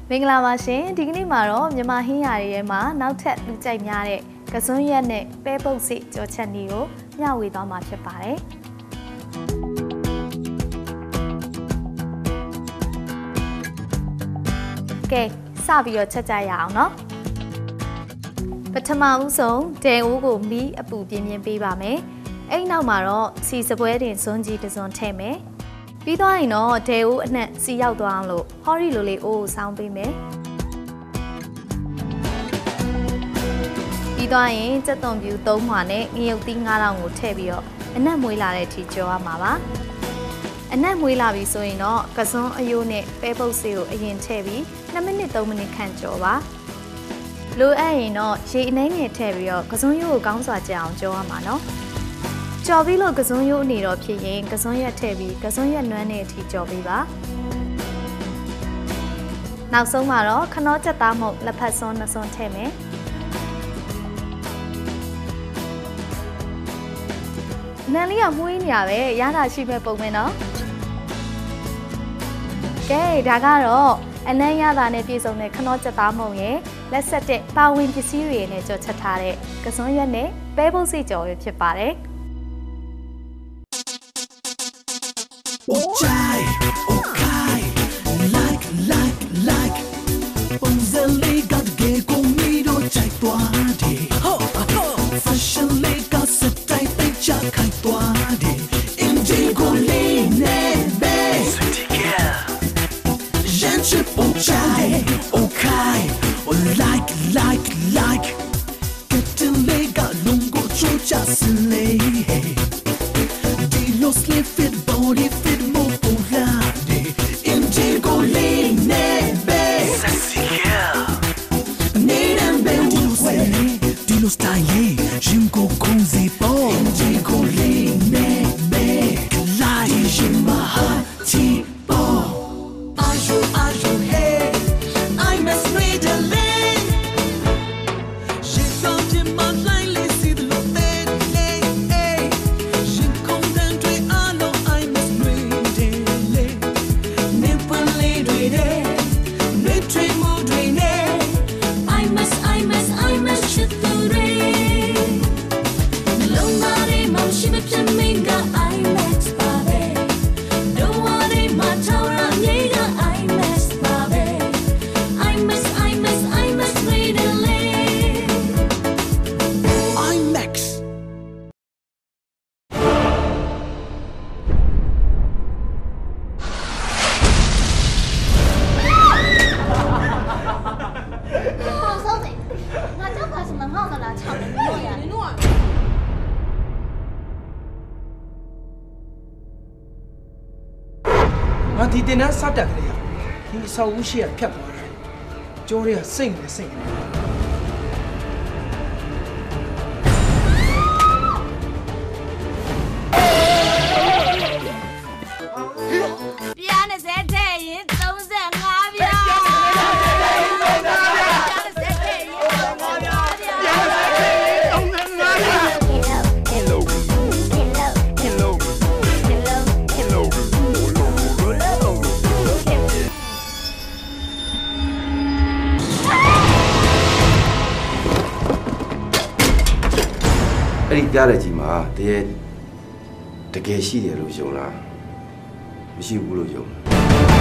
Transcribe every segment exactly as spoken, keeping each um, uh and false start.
မင်္ဂလာပါရှင်ဒီကနေ့မှာတော့မြန်မာဟင်းရာတွေထဲမှာနောက်ထပ်လူကြိုက်များတဲ့ကစွန်းရက်နဲ့ပဲပုတ်စစ်ကြောချက်နီကိုမျှဝေသွားမှာဖြစ်ပါတယ်ကဲစပြီးတော့ချက်ကြရအောင်နော်ပထမဦးဆုံးဒဲအိုးကိုမီးအပူပြင်းပြင်းပေးပါမယ်အဲ့နောက်မှာတော့စီစပွဲတင်စွန်းကြီးတစ်စွန်းထည့်မယ်ပြီးသွားရင်တော့ဒဲအိုးအနှံ့စီရောက်သွားအောင်လို့ဟော်ရီလိုလေးအိုးကိုစောင်းပေးမယ်ပြီးသွားရင်ကြက်သွန်ပြူသုံးမှနဲ့ငရုတ်သီးငါးတောင်ကိုထည့်ပြီးတော့အနက်မွေးလာတဲ့အထိကြောရမှာပါအနက်မွေးလာပြီဆိုရင်တော့ကစွန်းအယိုးနဲ့ပဲပုတ်စေးကိုအရင်ထည့်ပြီးနှစ်မိနစ်သုံးမိနစ်ခန့်ကြောပါလိုအပ်ရင်တော့ရေအနှဲငယ်ထည့်ပြီးတော့ကစွန်းရိုးကိုကောင်းစွာကြအောင်ကြောရမှာနော်ကြော်ပြီးလို့ကစွန်းရိုးအနေတော့ဖြစ်ရင်ကစွန်းရက်ထည့်ပြီးကစွန်းရက်နွမ်းတဲ့အထိကြော်ပေးပါနောက်ဆုံးမှာတော့ခနောချက်သားမုတ်လက်ဖက်စွန်းနှစ်စွန်းထည့်မယ်နန်လေးကမှုေးနေရပဲရတာရှိမဲ့ပုံမယ်နော်ကဲဒါကတော့အနံ့ရတာနဲ့ပြည့်စုံတဲ့ခနောချက်သားမုံရဲ့လက်ဆက်တဲ့ပါဝင်ပစ္စည်းတွေနဲ့ကြော်ချက်ထားတဲ့ကစွန်းရက်နဲ့ပဲပုတ်စိကြော်ရဖြစ်ပါတယ် Okay, okay, like, like, like. Bonzelli got gay conmigo, check tuade. Ho, ho. Fashion lega set tight, picture kai tuade. Indigo line be. Sweetie girl. Gente ponchai, okay, like, like, like. Getting lega lungo chocha slay. Dilo slip fit body fit. Style, Jimko Kunzi Po, Indigo Line, Be, Kalai, Jimahati Po. Are you, are you here? I must read a lane. She found him on line, let's see the look there, hey, hey. She come down to it, I know I must read a lane. Nipple lane, read it, Niptre mood, read it. I must, I must, I must shoot the she met me, got I met Bobby. Don't want it, my tower, nigga, I miss Bobby. I miss, I miss, I miss read a lane. I'm Max. Oh, something. My dog has my mouth on that top. ။ငါဒီတင်တန်းစတက်ကလေးကဒီအဆောက်အဦရှိရဖြတ်သွားတယ်။ကြောတွေကစိတ်နဲ့စိတ်နဲ့ပြားနဲ့စဲတဲ့ရင်သုံး၅ပြားအဲ့ဒီကြားတဲ့ကြီးမှာတကယ်တကယ်ရှိတယ်လို့ယုံလားမရှိဘူးလို့ယုံလား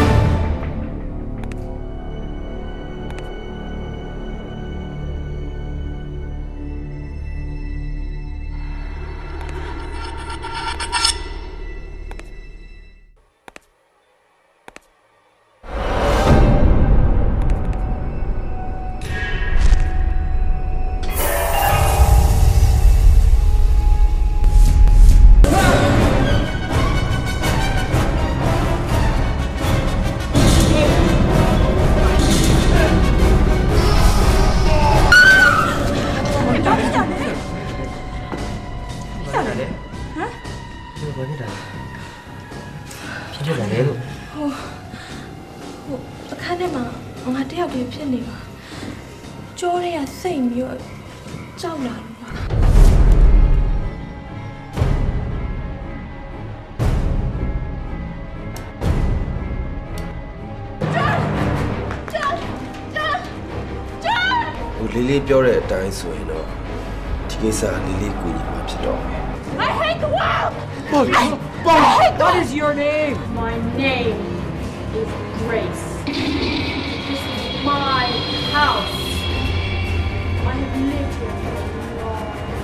ငါတယောက်တည်းဖြစ်နေပါကြောတွေကစိတ်ပြီးတော့ကြောက်လာလို့ပါလေးလေးပြောတဲ့အတိုင်းဆိုရင်တော့ဒီကိစ္စလေးလေးကိုညီမှာဖြစ်တော့မယ် I hate the world. What is your name? My name is Grace. This is my house. I have lived here for a long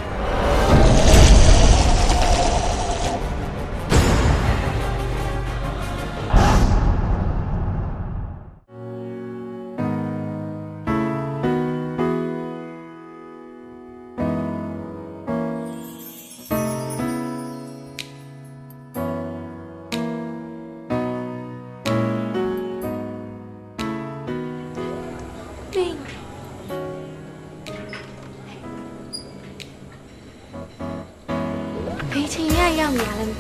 ရောက်နေရလည်းမသိ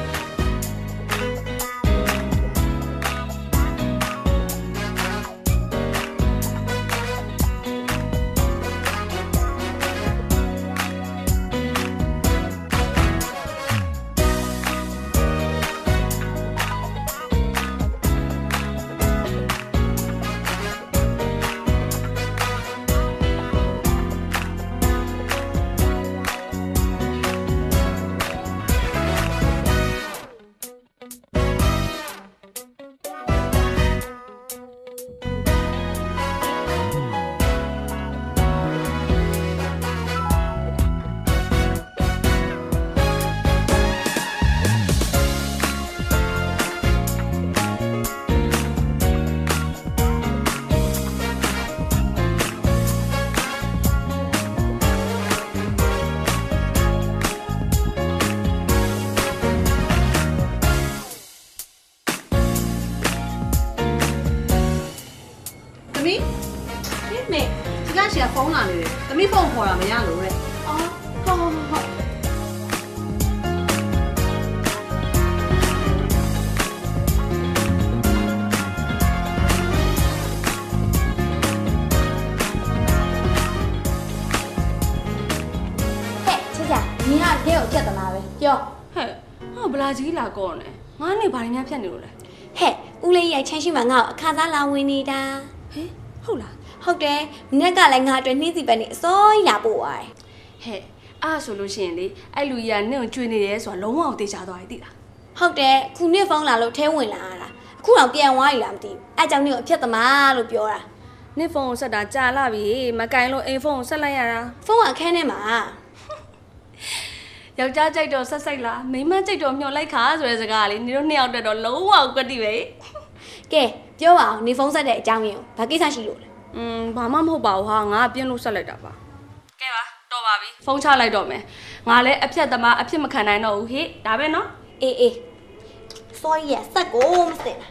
ဖုန်းလာနေတယ်။သမီးဖုန်းခေါ်တာမရလို့တဲ့။အော်ဟုတ်ဟုတ်ဟုတ်နင်ကတဲ့ကိုဖြတ်သလားပဲပြောဟဲ့ဟာဘလာကြီးလာကောနေငါနေဘာရင်းများဖြတ်နေလို့လဲဟဲ့ဦးလေးရိုက်ချမ်းရှိမှငါ့ကိုအခါစားလာဝင်နေတာဟဲ့ဟုတ်လားဟုတ်တယ်မနေ့ကလည်းငါအတွက်နှင်းစီပဲနေအစိုးရလာပို့သွားတယ်ဟဲ့အားဆိုလို့ရှိရင်လေအဲ့လူကြီးကနင့်ကိုကျွေးနေတယ်ဆိုတာလုံးဝတေချာသွားပြီသိလားဟုတ်တယ်ခုနှစ်ဖုန်းလာလို့ထဲဝင်လာတာအခုတော့ပြန်သွားပြီလားမသိဘူးအဲ့ကြောင့်နင့်ကိုအဖြစ်သမားလို့ပြောတာနင့်ဖုန်းကိုဆက်တာကြာလာပြီမကင်လို့အိမ်ဖုန်းကိုဆက်လိုက်ရတာဖုန်းကအခန်းထဲမှာယောက်ျားကြိုက်တော့ဆက်စိတ်လားမိန်းမကြိုက်တော့မျောလိုက်ခါဆိုတဲ့စကားလေးနင်တို့နှစ်ယောက်တက်တော့လုံးဝကွက်တိပဲကဲပြောပါအောင်နေဖုန်းဆက်တဲ့အကြောင်းရင်းကိုဘာကိစ္စရှိလို့လဲอืมဘာမှမဟုတ်ပါဘူးဟာငါပြင်းလို့ဆက်လိုက်တာပါကဲပါတော်ပါပြီဖုန်းချလိုက်တော့မယ်ငါလည်းအဖြတ်သမားအဖြစ်မခံနိုင်တော့ဘူးဟေ့ဒါပဲနော်အေးအေးစောရဆက်ကိုမစင်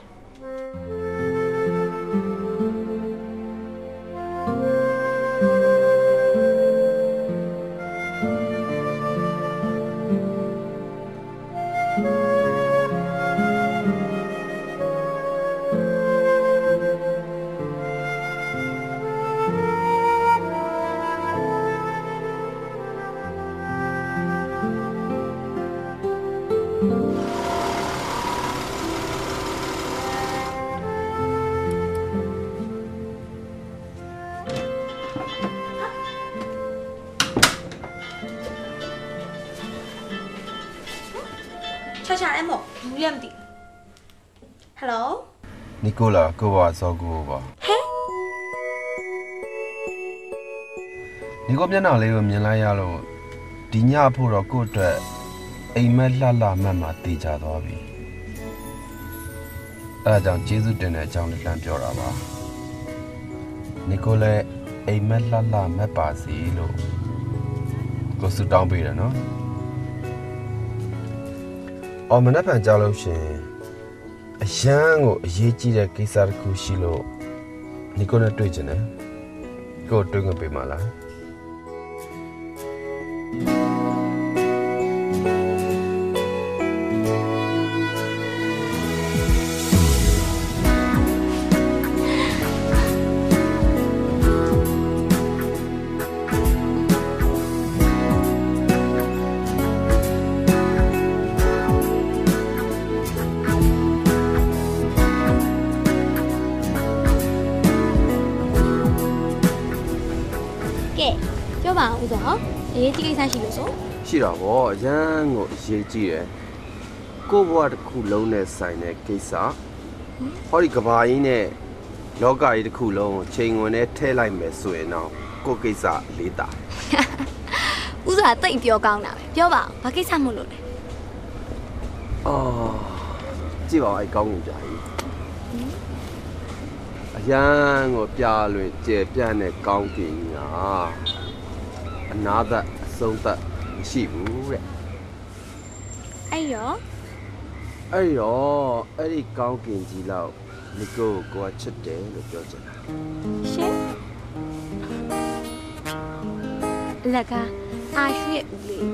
ချာချာအဲ့မို့ဘူးလည်းမသိဟယ်လိုနီကိုလာကိုပါစောကိုပါဟဲ့နီကိုမျက်နှာလေးကိုမြင်လိုက်ရလို့ဒီညဖို့တော့ကို့အတွက်အိမ်မက်လှလှမတ်မှာတည်ကြသွားပြီအဲဒါကြောင့်ကျေးဇူးတင်တဲ့အကြောင်းလည်းလှမ်းပြောတာပါနီကိုလည်းအိမ်မက်လှလှမတ်ပါစီလို့ကိုဆုတောင်းပေးတယ်နော်အော်မနေ့ဖန်ကြောက်လို့ရှင်အရန်ကိုအရေးကြီးတဲ့ကိစ္စတစ်ခုရှိလို့နီကိုနဲ့တွေ့ချင်တယ်ကိုတွေ့ခွင့်ပေးမလားပြောပါဦးဆိုအရေးကြီးကိစ္စရှိလို့ဆိုရှိတာဗောအရန်ကိုအရေးကြီးတယ်ကိုဘွားတစ်ခုလုံးနဲ့ဆိုင်တဲ့ကိစ္စဟောဒီကဘာကြီးနဲ့လောကကြီးတစ်ခုလုံးကိုချိန်ဝင်နဲ့ထဲလိုက်မယ်ဆိုရင်တော့ကိုကိစ္စလေးတာဦးစွာတိတ်ပြောကောင်းတာပဲပြောပါဘာကိစ္စမို့လို့လဲအော်ကြည့်ပါအဲ့ကောင်းကြီးကြာကြီးအရန်ကိုပြလွင်ကျေပြန့်တဲ့ကောင်းကင်ကြီးဟာအနာသက်အဆုံးသက်မရှိဘူးတဲ့အဲ့ရောအဲ့ရောအဲ့ဒီကောင်းကင်ကြီးလောက်ဒီကိုကိုချစ်တယ်လို့ပြောချင်တာရှင်လက်ကအာရွှေဦးလေး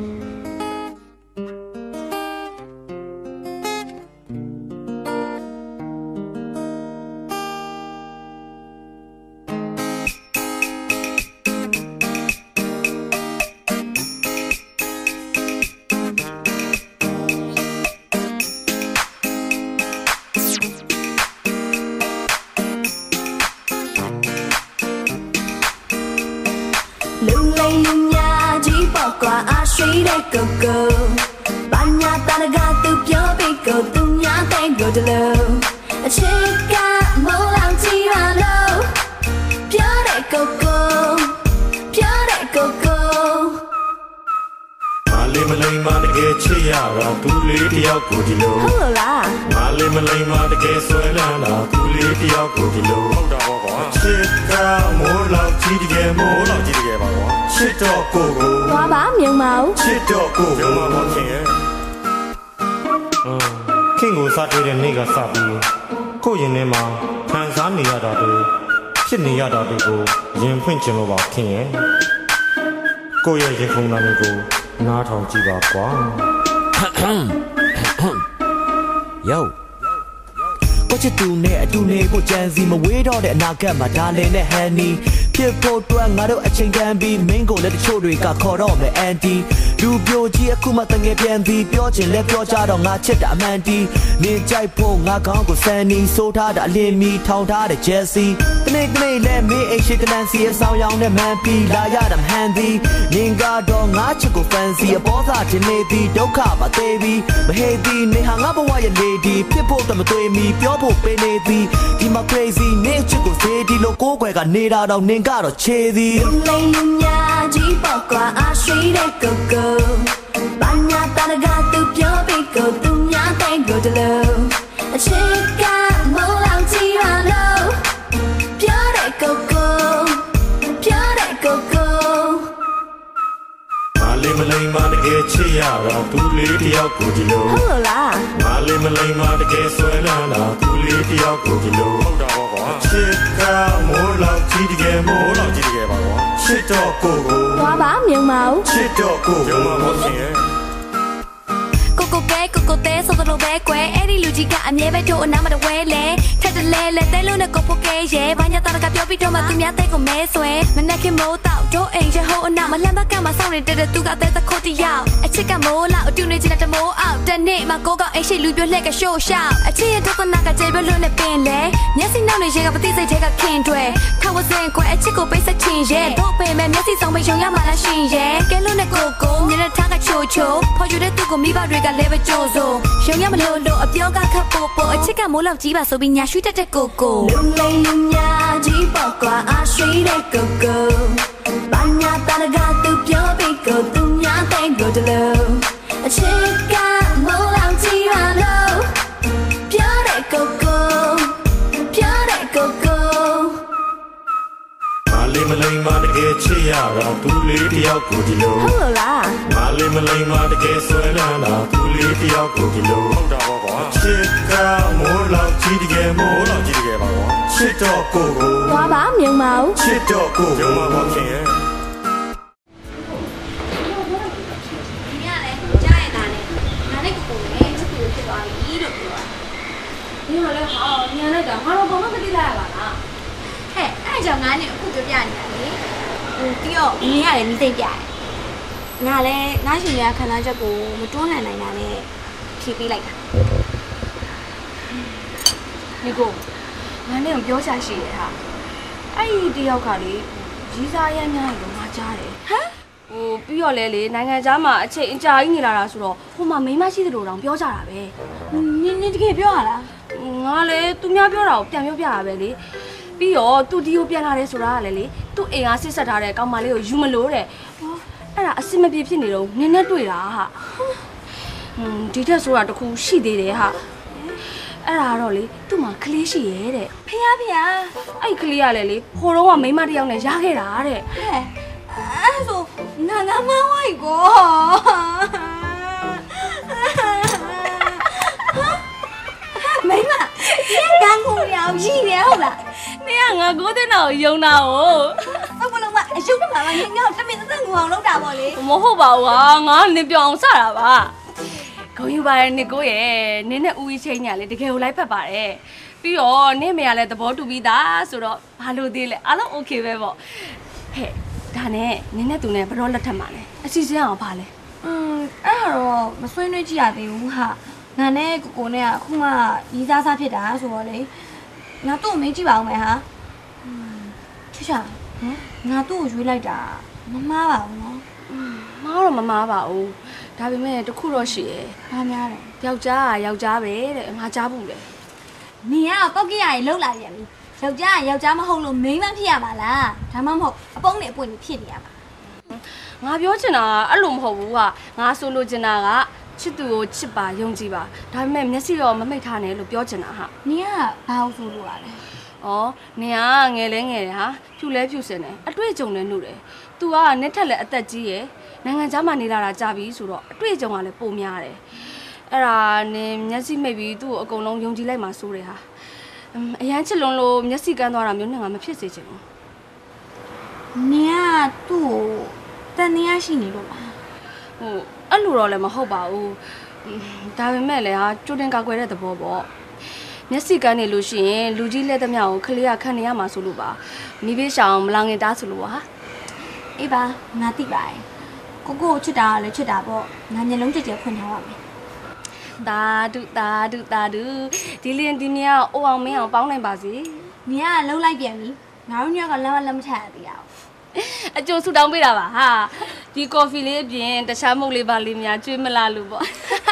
Go go, banya tanaga tu pyo biko tu nya tango de lo. A chica mo lang ti ra lo. Pyo de go go, pyo de go go. Mali malay ma de ke chiya ra tu le tiyaw ko di lo. Hello la. Mali malay ma de ke swai la la tu le tiyaw ko di lo. Hout da bo kwa. Chica mo lang ti de ke mo lang ti de ke ba kwa. Chit to ko ko. Wa ba myung mao. Chit to ko ko. Myung mao khin ye. ခင်ကိုစားတွေ့တဲ့နေ့ကစပြီးကိုရင်ထဲမှာခံစားနေရတာတွေဖြစ်နေရတာတွေကိုရင်ဖွင့်ချင်လို့ပါခင်ရဲ့ကိုရဲ့ရင်ခုန်တာတွေကိုနားထောင်ကြည့်ပါကွာ Yoကိုချစ်သူနဲ့အတူနေဖို့ကြံစီမဝေးတော့တဲ့အနာဂတ်မှာဒါလည်းနဲ့ဟန်နီဖြစ်ဖို့အတွက်ငါတို့အချိန်တန်ပြီးမင်းကိုလည်းတချို့တွေကခေါ်တော့မယ်အန်တီလူပြိုကြီးအခုမှတငယ်ပြန်ပြီးပြောချင်လဲပြောကြတော့ငါချစ်တာအမှန်တီနင်ကြိုက်ဖို့ငါကောင်းကိုစန်နီဆိုးထားတာအလင်းမီထောင်ထားတဲ့ဂျယ်စီတနေ့တနေ့လဲမင်းအိမ်ရှိတလန်စီအဆောင်ရောင်နဲ့မန်ပီလာရတာမဟန်သည်နင်ကတော့ငါချစ်ကိုဖန်စီအပေါ်စားတင်နေသည်ဒုက္ခပါသေးပြီးမဟေသည်နေဟာငါဘဝရဲ့လေဒီဖြစ်ဖို့တမသွေးမီပြောဖို့ပေးနေသည်ဒီမှာ crazy နေချစ်ကိုစေးဒီလိုကိုယ်ွယ်ကနေတာတော့နင်ကတော့ချေသည်လိမ့်လိမ့်ညာကြီးပေါ့ကွာအရှိတဲ့ကိုကိုဘာညာတရကသူပြောပြီးကိုသူများတဲ့ကိုတလို့အချစ်ကမိုးလောင်ကြည့်ရလို့ပြောတဲ့ကိုကိုပြောတဲ့ကိုကိုမလေးမလိမ္မာတကယ်ချစ်ရတာသူလေးတယောက်ကိုဒီလိုဟုတ်လားမလေးမလိမ္မာတကယ်ဆွဲလာတာသူလေးတယောက်ကိုဒီလိုဟုတ်တာပေါ့ကွာချစ်ကမိုးလောင်ကြည့်တကယ်မိုးလောင်ကြည့်တကယ်ပါကွာချစ်တော့ကိုကိုဘာပါမြုံမအောင်ချစ်တော့ကိုမြုံမပေါ့ခင်ရဲ့ကိုကိုပဲကိုကိုတဲဆိုတော့ပဲကွယ်အဲ့ဒီလူကြီးကအမြဲပဲတို့အနားမတဝဲလဲထက်တလဲလဲတဲလို့နဲ့ကိုဖို့ကဲရဲဘာညာတာကပြောပြီးတော့မှသူများတဲ့ကိုမဲဆွဲမနဲ့ခင်မိုးတော့တို့အိမ်ရဟိုးအနားမလန့်ဘက်ကမှစောင့်နေတဲ့သူကတဲ့သခိုးတယောက်အချစ်ကမိုးလောက်အတူနေချင်တဲ့မိုးအောင်တနေ့မှကိုကအိမ်ရှိလူပြလှက်ကရှို့ရှောက်အချစ်ရဲ့ဒုက္ခနာကကြေပြလို့နဲ့ပင်လဲမျက်စိနောက်နေရေကပတိစိတ်ထဲကခင်တွဲခါဝစင်ကွယ်အချစ်ကိုပိတ်ဆက်ချင်ရဲတို့ပင်မဲ့မျက်စိဆောင်မယုံရမှလားရှင်ရဲကဲလို့နဲ့ကိုကိုမျက်နှာထားကချိုချိုဖော်ယူတဲ့သူကိုမိဘတွေကလည်းပဲကြိုးစို့ရုံရမလို့လို့အပြောကခတ်ပို့ပို့အချစ်ကမိုးလောက်ကြီးပါဆိုပြီးညာရွှေတက်တဲ့ကိုကိုလုံလိမ့်လုံညာကြီးပေါ့ကွာအရွှေတဲ့ကိုကိုဘာညာတရကသူပြောပြီးကိုသူများတဲ့ကိုတလို့အချစ်ကမိုးလောင်ကြည့်ရလို့ပြောတဲ့ကိုကိုပြောတဲ့ကိုကိုမလေးမလိမ္မာတကယ်ချစ်ရတာသူလေးတယောက်ကိုဒီလိုဟုတ်လားမလေးမလိမ္မာတကယ်ဆွဲလာတာသူလေးတယောက်ကိုဒီလိုဟုတ်တာပေါ့ကွာချစ်ကမိုးလောင်ကြည့်တကယ်မိုးလောင်ကြည့်တကယ်ပါကွာချစ်တော့ကိုကိုဘာပါမြုံမအောင်ချစ်တော့ကိုမြုံမပေါ့ခင်ရဲ့你好嘞好，你那个，我老公那个地来吧啦。 嘿，အဲ့ကြောင့်ငါနဲ့အခုပြောပြနေတာလေဟိုပြီးတော့နင်းရတယ်မိသိပြတယ်ငါလည်းငါရှင်ရခန္ဓာချက်ကိုမတွန်းလှန်နိုင်တာနဲ့ဖြေပေးလိုက်တာဒီကိုငါနဲ့ကိုပြောချရှိရဟာအဲ့ဒီတယောက်ကလေရီးစားရမ်းများလို့ငါကြားတယ်ဟမ်ဟိုပြီးတော့လေလေနိုင်ငံခြားမှာအချိန်အကြာကြီးနေလာတာဆိုတော့ဟိုမှာမိမရှိသလိုတောင်ပြောကြတာပဲနင်းနင်းတကယ်ပြောရလားငါလေသူများပြောတာကိုပြန်ပြောပြတာပဲလေပြီးတော့သူဒီကိုပြန်လာတယ်ဆိုတာကလေလေသူ့အိမ်ကဆစ်ဆက်ထားတဲ့ကောင်မလေးကိုယူမလို့တဲ့ဟောအဲ့ဒါအစစ်မပြေဖြစ်နေတော့နင်းနဲ့တွေ့တာဟာဟွန်းဒီထက်ဆိုတာတခုရှိသေးတယ်ဟာအဲ့ဒါတော့လေသူ့မှာကလေးရှိရဲ့တဲ့ဖះဖះအဲ့ကလေးကလည်းလေဟိုတော့ကမိန်းမတစ်ယောက်နဲ့ရခဲ့တာတဲ့ဟဲ့အဲ့ဆိုနာနာမဝိုက်ကိုမိန်းမကန်းကိုရောင်ရှိတယ်ဟုတ်လားနေကငါကိုတဲ့နောက်ယုံတာကိုအဘလုံးမအရှုပ်မှာငါငါတမင်သက်ငူအောင်လုပ်တာပေါ့လေမဟုတ်ပါဘူးဟာငါနင်ပြောင်းစတာပါဂုံယူပါရဲ့နစ်ကိုရဲ့နင်းနဲ့ဦးကြီးချင်းညာလေတကယ်ကိုလိုက်ဖက်ပါတယ်ပြီးတော့နင့်မေကလည်းသဘောတူပြီးသားဆိုတော့ဘာလို့သေးလဲအားလုံးโอเคပဲပေါ့ဟဲ့ဒါနဲ့နင်းနဲ့သူနဲ့ဘရောလက်ထက်မှာလဲအစီအစဉ်အောင်ပါလဲอืมအဲ့ဒါတော့မဆွေးနွေးကြည့်ရသေးဘူးဟာငါနဲ့ကိုကိုနဲ့ကအခုမှရီးစားစားဖြစ်တာဆိုတော့လေငါတို့မေးကြည့်ပါဦးမယ်ဟာချစ်ချာဟမ်ငါတို့ကိုရွေးလိုက်တာမမားပါဘူးနော်မားတော့မမားပါဘူးဒါပေမဲ့တခုတော့ရှိရဲ့။ဘာများလဲ။ယောက်ျားကယောက်ျားပဲတဲ့ငါကြားဘူးလေ။နေကတော့ပောက်ကြီးရည်လှုပ်လာပြန်ပြီ။ယောက်ျားကယောက်ျားမဟုတ်လို့မိန်းမဖြစ်ရမှာလား။ဒါမှမဟုတ်အပုံးနဲ့အပွင့်ဖြစ်နေရမှာ။ငါပြောချင်တာကအဲ့လိုမဟုတ်ဘူးကငါဆိုလိုချင်တာကချစ်သူကိုချစ်ပါယုံကြည်ပါ။ဒါပေမဲ့မျက်စိတော့မမိတ်ထားနဲ့လို့ပြောချင်တာဟာ။နေကဘာလို့ဆိုလို့ရလဲ။အော်နေကငယ်လဲငယ်တယ်ဟာဖြူလဲဖြူစင်တယ်အတွေ့အကြုံလဲနှုတ်တယ်။ तू ကနက်ထက်လဲအသက်ကြီးရဲ့နိုင်ငံခြားမှာနေလာတာကြာပြီဆိုတော့အတွေ့အကြုံကလည်းပိုများတယ်အဲ့ဒါနင်မျက်စိမိတ်ပြီးသူ့ကိုအကုန်လုံးယုံကြည်လိုက်မှဆိုတယ်ဟာအရန်ချစ်လွန်လို့မျက်စိကန်းသွားတာမျိုးနဲ့ငါမဖြစ်စေချင်ဘူးနင်ကသူ့ကိုတန်တရားရှိနေလို့လားဟိုအဲ့လိုတော့လည်းမဟုတ်ပါဘူးဒါပေမဲ့လည်းဟာကြိုတင်ကောက်ွယ်တဲ့သဘောပေါ့မျက်စိကန်းနေလို့ရှိရင်လူကြီးလက်သမျှကိုခလေးကခံနေရမှာဆိုလို့ပါမိဘေးရှောင်မလောင်ငင်တားဆိုလို့ဟာအေးပါငါသိပါတယ်ကိုကိုချစ်တာလည်းချစ်တာပေါ့ငါမျက်လုံးကြည့်ကြဖွင့်ထားပါမယ်တာဒုတာဒုတာဒုဒီလင်းဒီမြတ်အိုအောင်မင်းအောင်ပေါင်းနိုင်ပါစေနင်ကလှုပ်လိုက်ပြန်ပြီငါတို့ညကလမ်းမလမ်းမထရသေးရအောင်အကျိုးဆူတောင်းပေးတာပါဟာဒီကော်ဖီလေးအပြင်တခြားမုတ်လေးပါလေးများကျွေးမလားလို့ပေါ့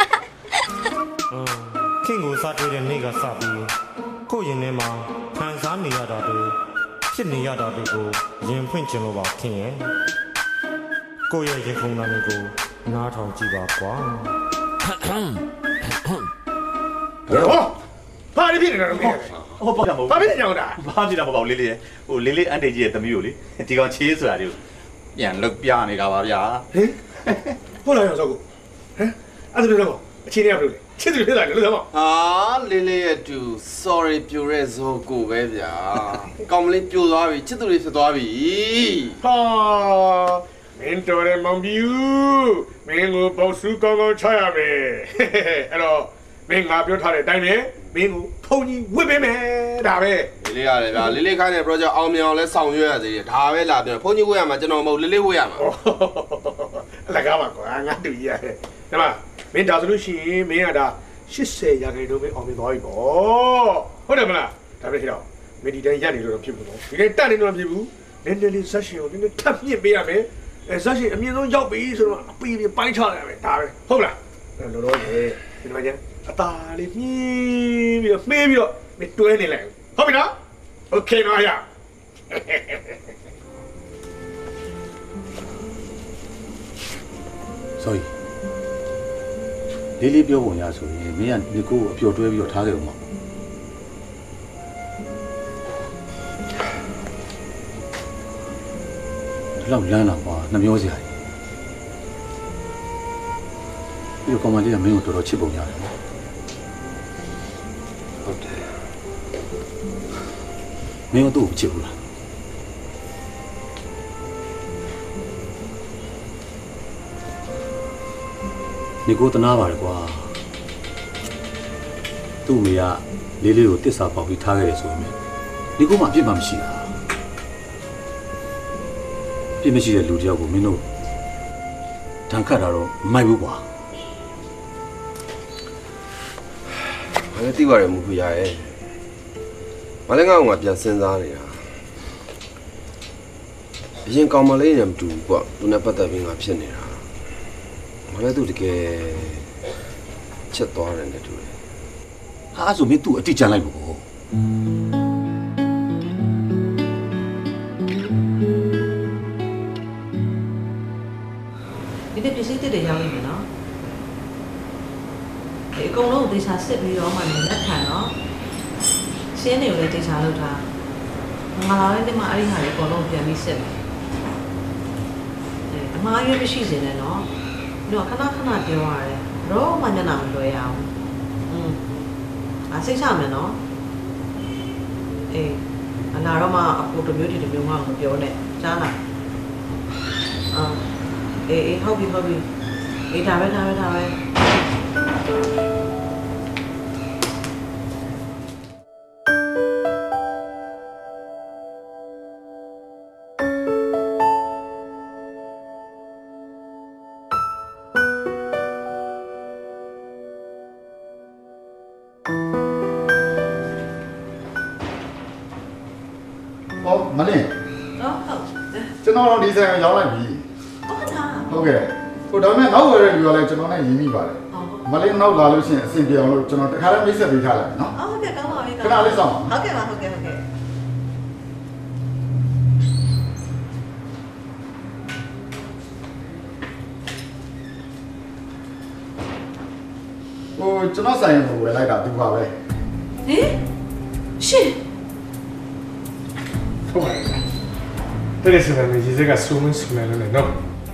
ခင်ကိုစားတွေ့တဲ့နေ့ကစပြီးကိုရင်ထဲမှာခံစားနေရတာတွေဖြစ်နေရတာတွေကိုရင်ဖွင့်ခြင်းလို့ပါခင်ရဲ့ကိုရဲ့ရင်ခုန်တာတွေကိုနားထောင်ကြည့်ပါကွာရောဘာဖြစ်နေလဲတော့ခင်ဟောဘာမဟုတ်ဘာဖြစ်နေကြတာဘာဖြစ်တာမဟုတ်ပါဘူးလေးလေးဟိုလေးလေးအန်တီကြီးရဲ့သမီးကိုလေဒီကောင်ချေးဆိုတာတွေကိုပြန်လုတ်ပြနေတာပါဗျာဟင်ဟုတ်လားရောစောကိုဟမ်အဲ့ဒါပြောတော့အချင်းတွေကဘယ်လိုလဲချစ်သူဖြစ်တာလေလို့ပြောဟာလေးလေးရဲ့သူ sorry ပြိုရဲဇောကိုပဲဗျာကောင်မလေးပြိုသွားပြီချစ်သူတွေဖြစ်သွားပြီဟာမင်းတော်ရမောင်ပြူမင်းကိုပေါ့စုကောင်းကောင်းချရမယ်အဲ့တော့မင်းငါပြောထားတဲ့အတိုင်းပဲမင်းကိုဖုန်ကြီးဝစ်ပေးမယ်ဒါပဲလေးလေးရတယ်ဗျာလေးလေးခိုင်းတဲ့ project အောင်မြင်အောင်လဲဆောင်ရွက်ရသေးတယ်ဒါပဲလာပြန်ဖုန်ကြီးဝစ်ရမှာကျွန်တော်မဟုတ်လေးလေးဝစ်ရမှာအလကားပါကွာငါတူကြီးရတယ်ဒါမှမင်းဒါဆိုလို့ရှိရင်မင်းကဒါ၈၀ရာခိုင်နှုန်းပဲအောင်မြင်သွားပြီပေါ့ဟုတ်တယ်မလားဒါပဲဖြစ်တော့မင်းဒီတိုင်းရက်နေလို့တော့ဖြစ်ဘူးနော်ဒီတိုင်းတက်နေလို့မဖြစ်ဘူးနည်းနည်းလေးဇက်ရှင်ကိုနည်းနည်းထပ်မြင့်ပေးရမယ်အဲဇက်ရှင်အမြင့်ဆုံးရောက်ပြီဆိုတော့အပီးပြီးပိုင်းချရမယ်ဒါပဲဟုတ်လားလောလောရေဒီမှာကျအตาလေးမြင်းပြီးတော့မှေးပြီးတော့မတွဲနေလိုက်ဟုတ်ပြီနော်โอเคနော်ရဆိုရီလေးလေးပြောပုံရဆိုရင်မင်းကဒီကိုအပျော်တွဲပြီးတော့ထားခဲ့ဦးမှာဒီလောက်လမ်းတော့ကွာနှမျိုးစရာကြီးပြီးတော့ကောင်မလေးကမင်းကိုတော်တော်ချစ်ပုံရတယ်နော်ဟုတ်တယ်မင်းတို့ကိုချစ်ဘူးလား你给我到哪玩的瓜？都没呀，你你有第三宝贝他给的说没？你给我嘛别忙死啊！别没事的路条过没弄，谈看到了买不瓜。 我这地方人不会呀哎，我那个我变身上的呀。 ရင်ကောင်မလေးနဲ့မတူဘူးကွာသူနဲ့ပတ်သက်ပြီးငါဖြစ်နေတာငါလည်းသူတကယ်ချက်သွားတယ်နဲ့တူတယ်ဟာအဲ့ဆိုမင်းသူ့အတိတ်ကြမ်းလိုက်လို့ကိုဒီနေ့ပစ္စည်းတစ်တွေရောက်နေပြီနော်ဒီအကုန်လုံးဒေချာစစ်ပြီးတော့မှလည်းလက်ခံတော့ရှင်းနေကိုလည်းဒေချာလုပ်ထားငါလာတဲ့နေ့မှာအဲ့ဒီဟာတွေအကုန်လုံးပြန်ပြီးစစ်မယ်အမှားရွေးမရှိစေနဲ့နော်ပြီးတော့ခဏခဏပြောရတယ်တော့မှညနာမလွယ်ရအောင်อืมအစိတ်ချမယ်နော်အေးအနာတော့မှအကူတစ်မျိုးဒီတစ်မျိုးမှမပြောနဲ့ကြားလားအာအေးအေးဟုတ်ပြီဟုတ်ပြီအေးဒါပဲဒါပဲဒါပဲမလင်းဟုတ်ဟုတ်ကျွန်တော်တို့ဒီဆိုင်ကိုရောက်လိုက်ပြီဟုတ်တာဟုတ်ကဲ့ဟိုဒါပေမဲ့နောက်ဝယ်ရတဲ့လူကလည်းကျွန်တော်နဲ့ရင်းမိပါတယ်မလင်းနောက်လာလို့ရှိရင်အဆင်ပြေအောင်လို့ကျွန်တော်တခါတည်းမိတ်ဆက်ပေးထားလိုက်နော်ဟုတ်ကဲ့ကောင်းပါပြီခဏလေးစောင့်ပါဟုတ်ကဲ့ပါဟုတ်ကဲ့ဟုတ်ကဲ့ဟိုကျွန်တော်ဆိုင်ကိုဝယ်လိုက်တာဒီပါပဲဟင်ရှင်ဟုတ်ပါရဲ့တဲ့ရစတဲ့မြေကြီးကစုံမစုံနေလို့နော်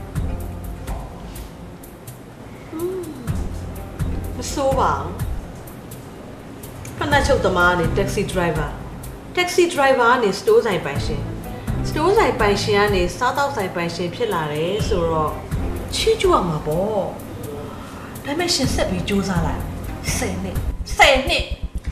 မစိုးပါဘူးခဏချုပ်သမားနေ taxi driver taxi driver ကနေ store ဆိုင်ပိုင်ရှင် store ဆိုင်ပိုင်ရှင်ကနေစားတောက်ဆိုင်ပိုင်ရှင်ဖြစ်လာတယ်ဆိုတော့ချီးကျူးရမှာပေါ့ဒါပေမဲ့ရှင်ဆက်ပြီးစူးစမ်းလိုက်ဆယ်နှစ်ဆယ်နှစ်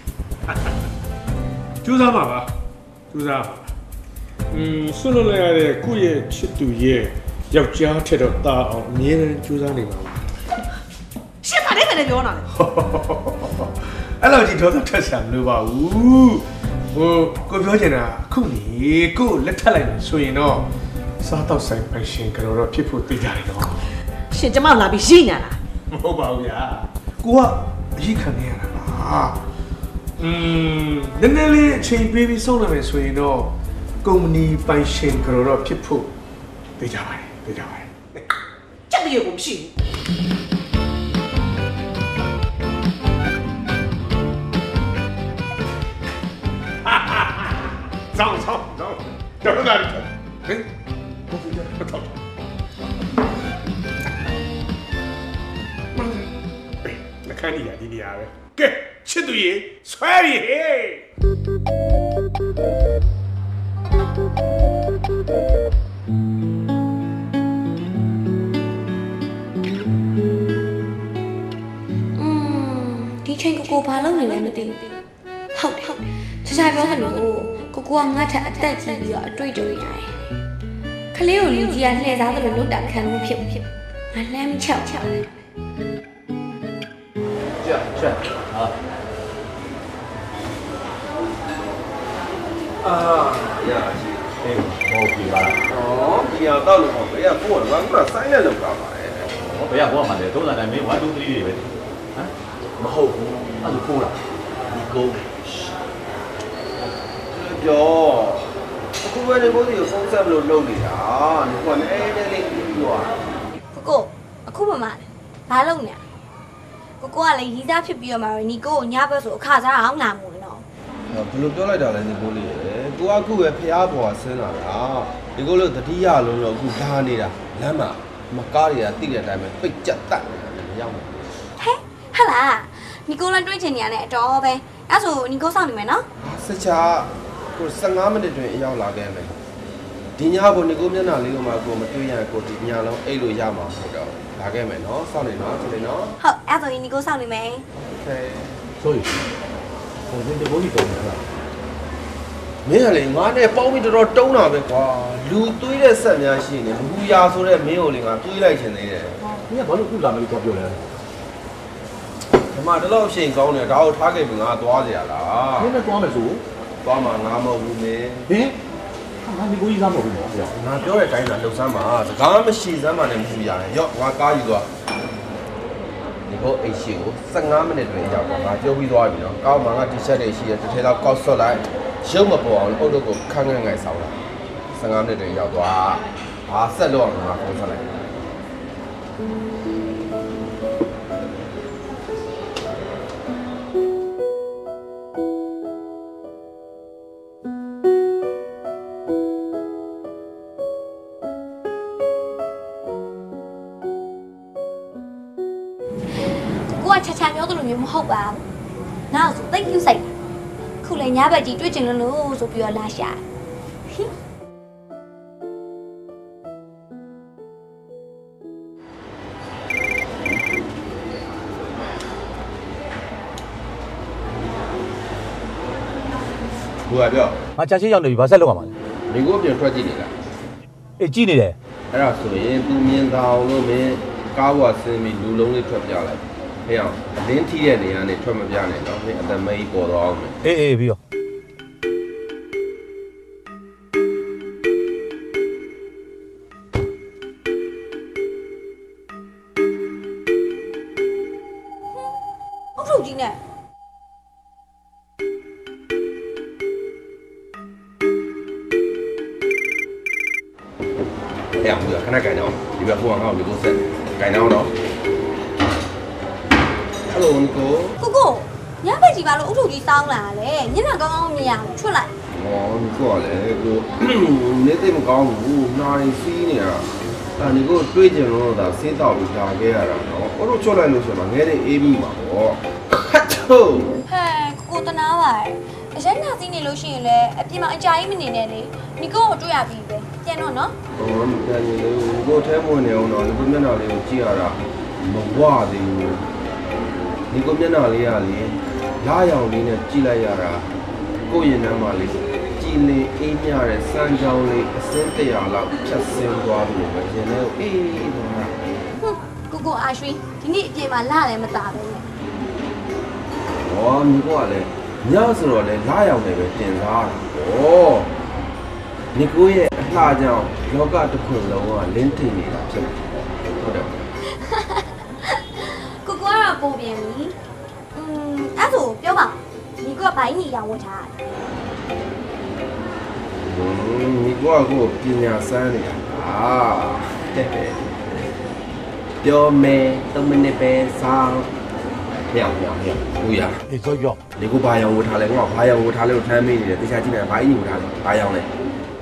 စူးစမ်းပါပါစူးစမ်းပါอืมဆွလို့လိုက်ရတဲ့ကိုယ့်ရဲ့ချစ်သူရဲ့ယောက်ျားထက်တော့တာအောင်အမြဲတမ်းကြိုးစားနေပါဘူးရှင်းပါတယ်မယ်ပြောတာလေအဲ့လိုကြီးတော့ထက်ဆံမလို့ပါဘူးဟိုကိုပြောချင်တာအခုနေကိုလက်ထပ်လိုက်လို့ဆိုရင်တော့စားတော့ဆိုင်ပိုင်ရှင်ကတော့တော့ဖြစ်ဖို့သိကြတယ်နော်ရှင်ကျမလာပြီးရှိနေလားမဟုတ်ပါဘူးဗျာကိုကအရေးခံနေရတာပါอืมနည်းနည်းလေးအချိန်ပေးပြီးဆုံးနိုင်မယ်ဆိုရင်တော့ကုမ္ပဏီပိုင်ရှင်ကတော့ဖြစ်ဖို့သိကြပါတယ်သိကြပါတယ်ချက်တည်းကိုမရှိဘူးဆောင်းဆောင်းဆောင်းတော်တော်လေးဟင်ဘယ်လိုလဲတော့လက်ခံရဒီနေရာပဲကဲချစ်သူရေဆွဲရီဟေးဒီချိန်ကိုကိုဘာလုပ်နေလဲမသိဘူးဟုတ်တယ်ဟုတ်တယ်ချာချာပြောသလိုကိုကိုကငါ့ထက်အသက်ကြီးပြီးတော့အတွေ့အကြုံရတယ်ခလေးကိုလူကြီးကလှည့်စားသလိုလုပ်တာခံလို့ဖြစ်ဖြစ်ငါလမ်းမချောက်ချောက်တယ်ကြာကြာဟာအာရရှိအေးဟုတ်ပြီပါဩဒီအောင်တော့လို့ဘယ်ကပို့တော့ငါကစိုင်းနဲ့လောက်တာပါလေဟောဘယ်ကဘောမှလဲသုံးစာတိုင်းမင်းone two threeတွေပဲဟမ်မဟုတ်ဘူးအဲ့လိုပို့တာဒီကုန်းပြောအခုပဲဒီဘုရားကိုဖုန်းဆက်လို့လုပ်နေတာဒီကွာနေနေလေးပြီးတော့ကိုကိုအခုမှမဘာလုပ်နေကိုကိုကလည်းရီးသားဖြစ်ပြီးတော့မှညီကိုကိုညဘက်ဆိုအခါစားအောင်လာမို့နော်ဘယ်လိုပြောလိုက်တာလဲဒီကိုလေးရယ်ကိုကအခုပဲဖျားပေါ်ဆင်းလာတာဒီကိုလို့တတိယလုံးတော့အခုဓာနေတာလမ်းမှာမကားတွေကတိတဲ့အတိုင်းပဲပိတ်ကြက်တက်နေတာမရောက်ဘူးဟဲ့ဟာလားညီကိုလည်းတွေးချင်နေရတဲ့အတော်ပဲအဲ့ဆိုညီကိုစောင့်နေမယ်နော်စချာကိုဆယ်ငါးမိနစ်တွင်အရောက်လာခဲ့မယ်ဒီညဘုံညီကိုမျက်နှာလေးကမှကိုမတွေ့ရကိုဒီညလုံးအိတ်လို့ရမှာမဟုတ်တော့လာခဲ့မယ်နော်စောင့်နေနော်ချိန်နော်ဟုတ်အဲ့ဆိုညီကိုစောင့်နေမယ်โอเคဆိုရင်ဟိုဒီဘိုးကြီးတုံးနေတာမင်းကလေငါနဲ့ပေါင်းပြီးတော်တော်တုံးတာပဲကွာလူသွေးတဲ့ဆက်များရှိနေဘူးရာဆိုတဲ့မင်းကိုလေငါတွေးလိုက်ချင်သေးတယ်မင်းကဘာလို့ခုလာမလို့ပြောလဲဒီမှာတလောက်အချိန်ကောင်းတယ်ဒါကိုထားခဲ့ပြီးငါသွားကြရလားမင်းနဲ့သွားမယ်ဆိုသွားမှာငါမဟုတ်ဘူးမင်းဟင်ဟငါဒီကိုကြီးစားမဟုတ်ဘူးပေါ့ငါပြောတဲ့အတိုင်းသာလှုပ်ဆမ်းပါစကားမရှိစမ်းပါနဲ့မူရတယ်ရော့ငါကားယူသွားဒီကိုအိတ်ရှိကိုfifteenမိနစ်တွင်ရောက်တော့ငါပြောပြီးသွားပြီနော်ကောက်မှာငါ T-shirt တွေရှိရတစ်ထည်လောက်ကောက်ဆွတ်လိုက်ရုပ်မပေါ်အောင်အုတ်တို့ကိုခန်းခန်းငိုင်ဆောင်လိုက်fifteenမိနစ်တွင်ရောက်သွားဘာဆက်လို့အောင်ငါဖုန်းဆက်လိုက်ချာချာပြောသလိုမျိုးမဟုတ်ပါဘူး။နောက်ဆိုသိပ်ယူဆိုင်။ခုလည်းညဘက်ကြီးတွေ့ကျင်လို့လို့ဆိုပြီးတော့လာရှာ။ဟင်ဘူကပြောငါချာချင်းရောက်နေပြီဘာဆက်လုပ်ရမှာလဲမိကိုပြန်ထွက်ကြည့်နေလားအေးကြည့်နေတယ်အဲ့ဒါဆိုရင်သူမြင်သာအောင်လို့မင်းကားဝါဆင်းပြီးလူလုံးလေးထွက်ပြလိုက်ဟဲ့အောင်အလင်းထီးတဲ့နေရာနဲ့ထွက်မပြနဲ့တော့မင်းအတမိတ်ပေါ်တော့အောင်မယ်အေးအေးပြီးတော့အုတ်ထုတ်ကြီးနဲ့ဟဲ့အောင်ဘူးခဏကန်တော့ဒီဘက်ကိုငါ့ကိုဒီကိုဆက်ကန်တော့တော့ဟယ်လိုနီကိုကိုကိုညဘက်ကြီးပါလို့အုတ်ထုတ်ကြီးစောင်းလာလေညနေကောင်းကောင်းမြင်ရအောင်ချွတ်လိုက်ဟောနီကိုကလည်းကိုနေသိမကောင်းဘူးနာရီစီးနေတာဒါနီကိုတွေးကြလို့ဒါစင်းတောက်ပြီးလာခဲ့ရတာနော်အုတ်ထုတ်ချွတ်လိုက်လို့ဆိုတော့ငဲတဲ့အေးပြီးမှာပေါ့ဟတ်ထိုးဟဲ့ကိုတနာပါအရင်ကစီးနေလို့ရှိရင်လည်းအပြင်မှာအကြာကြီးမနေနဲ့လေနီကိုကိုတွေ့ရပြီပဲပြန်တော့နော်ဟောမပြန်နေလို့ကိုထဲမဝင်နေအောင်တော့ဒီမျက်နှာလေးကိုကြည့်ရတာမဝသေးဘူးဒီကိုမျက်နှာလေးကလေလာရောင်လေးနဲ့ကြည့်လိုက်ရတာကိုယ့်ရင်ထဲမှာလေးကြည်လင်အေးမြတဲ့စမ်းချောင်းလေးအစင်းတရာလောက်ဖြတ်ဆင်းသွားလို့ပဲရင်ထဲကိုအေးသွားတာကိုကိုအာရွှေဒီနေ့အပြင်မှာလာလည်းမတာပဲနဲ့ဟောဒီကောကလည်းညဆိုတော့လေလာရောင်နေပဲတင်စားတာဟောဒီကိုရဲ့အလှကြောင့်လောကတစ်ခုလုံးကလင်းထင်နေတာဖြစ်တယ်ဟုတ်တယ်ကိုကိုကတော့ပုံပြန်ပြီอืมအဲ့ဆိုပြောပါဒီကိုကဘိုင်းညီရောင်ဝတ်ထားတယ်อืมဒီကိုကကိုပညာစမ်းနေတာအာပြောမယ်သုံးမိနစ်ပဲစောင်းမြောက်မြောက်မြောက်ဘူးရအေးဆိုပြောဒီကိုဘာရောင်ဝတ်ထားလဲငါဘာရောင်ဝတ်ထားလဲလို့ထမ်းမေးနေတယ်တခြားကြည့်နေဘာအင်းညီဝတ်ထားလဲဘာရောင်လဲ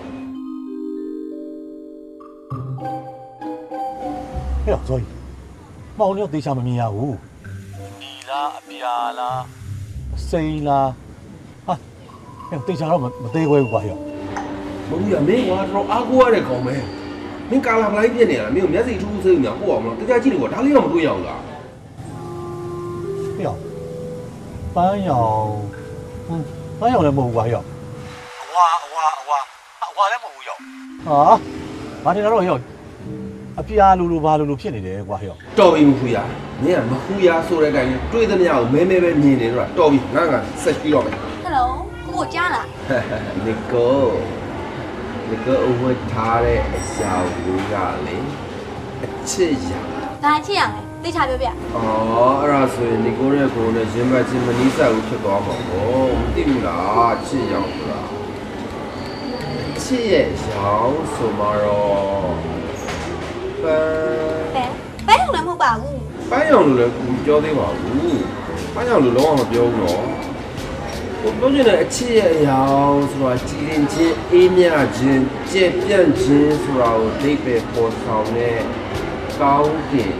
ဟဲ့ဆိုမောင်လည်းတေချာမမြင်ရဘူးဒီလားအပြာလားစိန်လားဟာဟဲ့တေချာတော့မသေးခွဲဘူးကွာဟဲ့မဟုတ်ဘူးရမင်းကတော့အားကိုးရတဲ့ကောင်ပဲမင်းကာလာပလိုက်ပြစ်နေရလားမင်းမျက်စိထူးထူးစိတ်ညာပို့အောင်မလားတခြားကြည့်လို့ဒါလေးတော့မတွေ့ရဘူးလားဟဲ့ပန်းရောင်ပန်းရောင်လည်းမဟုတ်ဘူးကွာဟဲ့အဝါအဝါအဝါအဝါလည်းမဟုတ်ဘူးရောဟာဘာတင်တော့ဟဲ့အပြာလူလူဘာလူလူဖြစ်နေတယ်ကွာဟဲ့တော်ပြီမခူရမင်းကမခူရဆိုတဲ့အတိုင်းတွေးသမျှကိုမဲမဲပဲမြင်နေတော့တော်ပြီငါငါဆက်ပြီးတော့မယ်ဟယ်လိုကိုကိုကြားလားနီကိုနီကိုအဝတ်ထားတဲ့အရာကိုကလေအချစ်ရဘာချစ်ရလဲသိချပြောပြအော်အဲ့ဒါဆိုရင်နီကိုရဲ့ကိုယ်နဲ့ရင်ဘတ်ချင်းမနီးစပ်ဘူးဖြစ်သွားမှာပေါ့မသိဘူးလားချစ်ရောင်ဆိုတာချစ်ရဲ့ရောင်ဆိုမှတော့ပန်းပန်းရောင်လည်းမဟုတ်ပါဘူးပန်းရောင်လို့လည်းကိုပြောသေးပါဘူးပန်းရောင်လို့လုံးဝမပြောဘူးနော်ကိုပြောချင်တဲ့အချစ်ရဲ့အရာဆိုတာကြည်ရင်ချင်းအေးမြခြင်းကြက်ပြန့်ခြင်းဆိုတာကိုဒိတ်ပဲပေါ်ဆောင်တဲ့ကောင်းကင်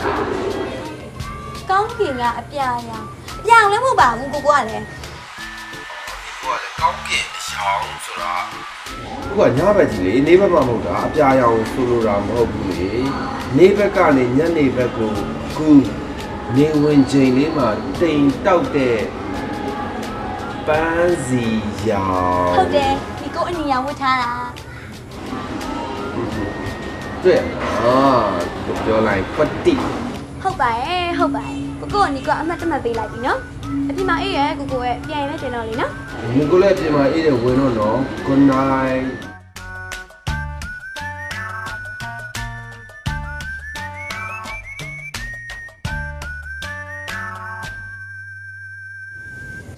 ကောင်းကင်ကအပြာရောင်အပြာရောင်လည်းမဟုတ်ပါဘူးကိုကိုကလည်းကိုကလည်းကောင်းကင်အရောင်ဆိုတာကိုကညဘက်ကြီးလေနေဘက်မှာမဟုတ်တာအပြာရောင်ဆိုလိုတာမဟုတ်ဘူးလေနေဘက်ကနေညနေဘက်ကိုခုနေဝင်ချိန်လေးမှာတိမ်တောက်တဲ့ပန်းစီရောင်ဟုတ်တယ်ဒီကိုအနီရောင်ဝတ်ထားတာတွေ့အာကိုပြောလိုက်ပတိဟုတ်ပါရဲ့ဟုတ်ပါရဲ့ကိုကိုနီကအမှတ်တမဲ့ပေးလိုက်ပြီနော်အပြင်မှာအေးရဲ့ကိုကိုရဲ့ပြန်ရင်လည်းတင်တော့လေနော်နီကိုလည်းပြင်မှာအေးတယ်ဝင်တော့နော် good night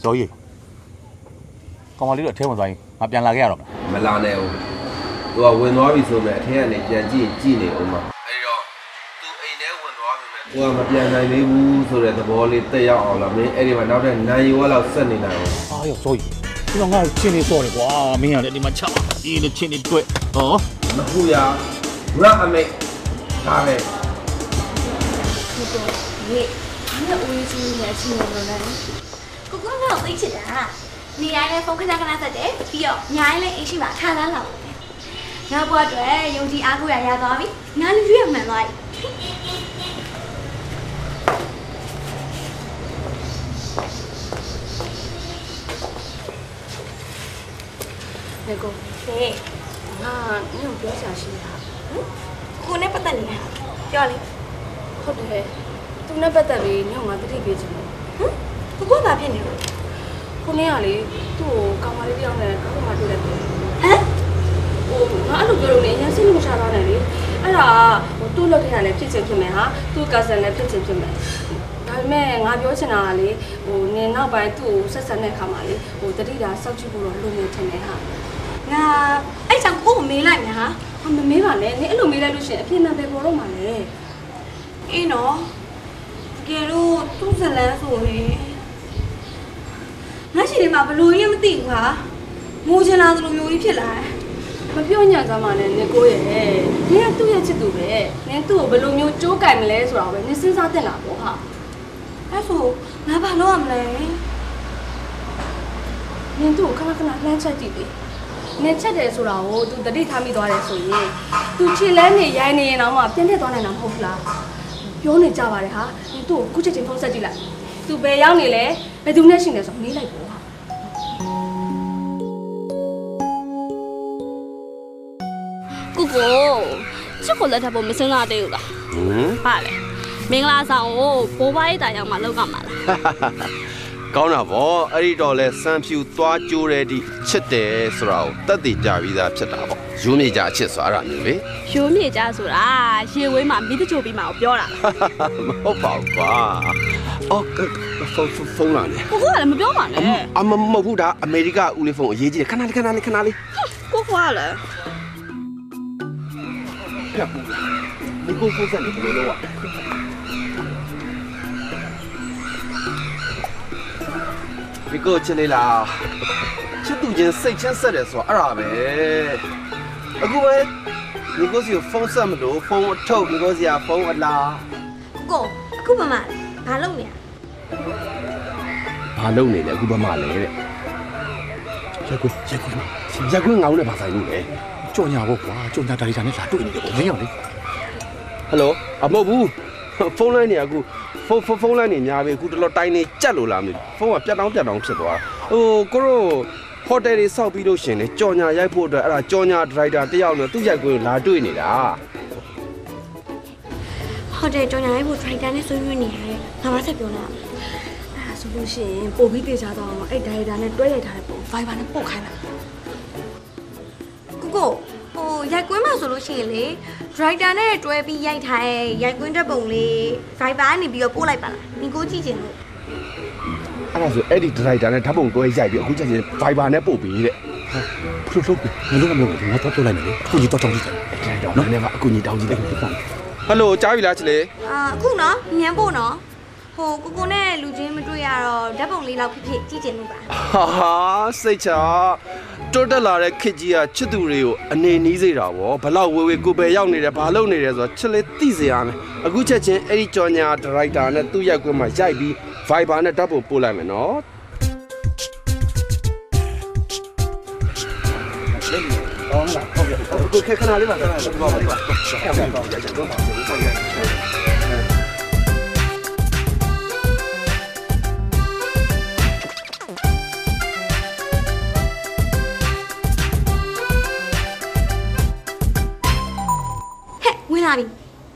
ကျော်ကြီးကောင်မလေးတို့အထဲဝင်သွားရင်ငါပြန်လာခဲ့ရတော့မမလာနဲ့ဦးသူကဝင်သွားပြီဆိုမဲ့အထက်ကနေပြန်ကြည့်ကြည့်နေဦးမှာအဲ့တော့သူအိမ်ထဲဝင်သွားပြီမဲ့သူကမပြန်နိုင်သေးဘူးဆိုတဲ့သဘောလေးတက်ရောက်အောင်လားမင်းအဲ့ဒီမှာနောက်တဲ့နိုင်ရီဝက်လောက်ဆက်နေနိုင်အောင်အာရောကျော်ကြီးဒီတော့ငါချင်းနေစော့တယ်ကွာမင်းရတယ်ဒီမှာချပါဒီနေ့ချင်းနေတွေ့ဟောမဟုတ်ရငါအမေဒါပဲကိုကိုရေဘာနဲ့ဦးရေးချင်းနဲ့ချင်းနေလို့လဲကိုကိုကတော့သိချစ်တာနေရိုင်းလဲဖုန်းခဏခဏဆက်တယ်ပြီးတော့ညာရိုင်းလဲအိမ်ရှိမှာခါသားလာတယ်ငါဘွားအတွက်ယုံကြည်အားကိုးရရသွားပြီငါလည်းရွေးမှန်သွားပြီလေကိုဟေးငါညို့ပြောချင်ရှိတာကိုနဲ့ပတ်သက်နေတာပြောလေဟုတ်တယ်သူနဲ့ပတ်သက်ပြီးညို့ငါတတိပေးချင်တယ်ဟမ်ကိုကဘာဖြစ်နေလဲကိုနေရလေသူ့ကိုကောင်မလေးတယောက်နဲ့ကိုမှတွေ့တယ်ဟမ်ဟိုငါအဲ့လိုပြောလို့လေအရင်စိတ်မချသွားနိုင်လေအဲ့ဒါဟိုသူ့လောက်ထရလည်းဖြစ်ချင်ဖြစ်မယ်ဟာသူ့ကာဆန်လည်းဖြစ်ချင်ဖြစ်မယ်ဒါပေမဲ့ငါပြောချင်တာကလေဟိုနင်နောက်ပိုင်းသူ့ကိုဆက်ဆံတဲ့အခါမှာလေဟိုတတိတာစောက်ကြည့်ဖို့တော့လိုနေထင်တယ်ဟာငါအဲ့ကြောင့်ကိုကိုမေးလိုက်မယ်ဟာဟာမမေးပါနဲ့နင်အဲ့လိုမေးလိုက်လို့ရှိရင်အဖြစ်မှန်ပဲပေါ်တော့မှာလေအေးနော်တကယ်လို့သူ့ဇလန်းဆိုရင်ငါရှိနေမှာဘလို့ရင်မသိဘူးဟာငိုချင်လာသလိုမျိုးကြီးဖြစ်လာတယ်မပြောညံ့စမ်းပါနဲ့နင်ကိုရဲ့နင်ကသူ့ရဲ့ချစ်သူပဲနင်သူ့ကိုဘယ်လိုမျိုးကြိုးကင်မလဲဆိုတာပဲနင်စဉ်းစားသင့်တာပေါ့ဟာအဲ့ဆိုငါဘာလုပ်ရမလဲနင်သူ့ကိုခဏခဏလှမ်းချက်ကြည့်လေနင်ချက်တယ်ဆိုတာကို तू တတိထားမိသွားတယ်ဆိုရင် तू ခြေလန်းနေရိုင်းနေရင်တော့မှပြင်းထက်သွားနိုင်တာမဟုတ်ဘူးလားပြောနေကြပါတယ်ဟာနင်သူ့ကိုခုချက်ချင်းဖုန်းဆက်ကြည့်လိုက် तू ဘယ်ရောက်နေလဲဘယ်သူနဲ့ရှိနေဆိုမေးလိုက်ပေါ့ဟာကိုကိုချစ်ကိုလက်ထပ်ဖို့မစင်းလာသေးဘူးလားဟမ်ဟာလေမင်္ဂလာဆောင်ကိုဘိုးဘွားရေးတိုင်အောင်မလောက်ကမှာလားကောင်းတာဗောအဲ့ဒီတော့လဲစံဖြူသွားကြိုးတဲ့ဒီချစ်တယ်ဆိုတာကိုတတ်သိကြပြီးသားဖြစ်တာဗောရိုးမြေကြအချစ်ဆိုအဲ့ဒါမျိုးလေရိုးမြေကြဆိုတာရေဝေးမှာမိတချိုပြီးမှပြောတာမဟုတ်ပါဘူးကွာအော်ဖုန်းဖုန်းလာနေကိုကလည်းမပြောပါနဲ့အမမဟုတ်ဘူးဒါအမေရိကဦးလေးဖုန်းအရေးကြီးတယ်ခဏလေးခဏလေးခဏလေးကိုကလည်းပြတ်ဘူးဒီကိုဖုန်းဆက်နေတယ်လို့อ่ะဒီကိုချစ်လေးလားချစ်သူချင်းစိတ်ချင်းဆက်တယ်ဆိုတော့အဲ့ဒါပဲအခုပဲဒီကိုစီကိုဖုန်းဆက်မလို့ဖုန်းအထုတ်ဒီကိုစီကဖုန်းအလားကိုအခုမှမလဲဘာလုပ်နေရဘာလုပ်နေလဲအခုမှမလဲတဲ့ရက်ကွရက်ကွရက်ကွငောင်းနဲ့ဘာဆိုင်လို့လဲကြော်ညာပေါ့ကွာကြော်ညာတာရီတာနဲ့လာတွေ့နေတယ်ပေါ့မင်းရောလေဟယ်လိုအမဟုတ်ဘူးဖုန်းလိုင်းနေအခုဖုန်းဖုန်းလိုင်းနေများပြီအခုတော်တော်တိုင်းနေကြက်လို့လားမသိဘူးဖုန်းကပြတ်တောင်းပြတ်တောင်းဖြစ်သွားဟိုကိုရိုဟိုတယ်တွေစောက်ပြီးလို့ရှင်လေကြော်ညာရိုက်ဖို့အတွက်အဲ့ဒါကြော်ညာဒရိုက်တာတယောက်နဲ့သူ့ရိုက်ကိုလာတွေ့နေတာဟိုတယ်ကြော်ညာရိုက်ဖို့ဒရိုက်တာနဲ့ဆွေးနွေးနေရတယ်ငါမဆက်ပြောလားအဲ့ဒါဆိုလို့ရှိရင်ပို့ပြီးတေချာတော့အောင်အဲ့ဒရိုက်တာနဲ့တွဲရိုက်ထားတဲ့ပုံ Viber နဲ့ပို့ခိုင်းတာကိုကိုဟိုရိုက်ကွင်းမှာဆိုလို့ရှိရင်လေဒရိုက်တာနဲ့တွဲပြီးရိုက်ထားတဲ့ရိုက်ကွင်းတဲ့ပုံလေး Viber ကနေပြီးတော့ပို့လိုက်ပါလားညီကိုကြည့်ချင်လို့အဲ့ဒါဆိုအဲ့ဒီဒရိုက်တာနဲ့ဓာတ်ပုံတွဲရိုက်ပြီးအခုချက်ချင်း Viber နဲ့ပို့ပြီးတဲ့ဖလို့လို့မလို့မလို့ငါတော့ပြောလိုက်မယ်လေအခုကြီးတော့တောင်းကြည့်တယ်နော်လည်းအခုကြီးတောင်းကြည့်တယ်ဟယ်လိုကြားပြီလားချစ်လေးအာအခုနော်ညံပို့နော်ဟိုကိုကိုနဲ့လူချင်းမတွေ့ရတော့ဓာတ်ပုံလေးလောက်ဖြစ်ဖြစ်ကြည့်ချင်လို့ပါဟာဟာစိတ်ချတိုးတက်လာတဲ့ခစ်ကြီးကချစ်သူတွေကိုအနေနီးစေတာဗောဘလောက်ဝေဝေကိုပဲရောက်နေတယ်ဘာလုပ်နေတယ်ဆိုတော့ချစ်လေးသိစေရမယ်အခုချက်ချင်းအဲ့ဒီကြော်ညာဒရိုက်တာနဲ့သူ့ရက်ကွင်းမှာရိုက်ပြီး Viber နဲ့ဓာတ်ပုံပို့လိုက်မယ်နော်အော်လားဟုတ်ပြီကိုခက်ခဏလေးပါခဏလေးပါပါပါဆက်ပါပါဆက်တော့ပါဆက်ရလာပြီ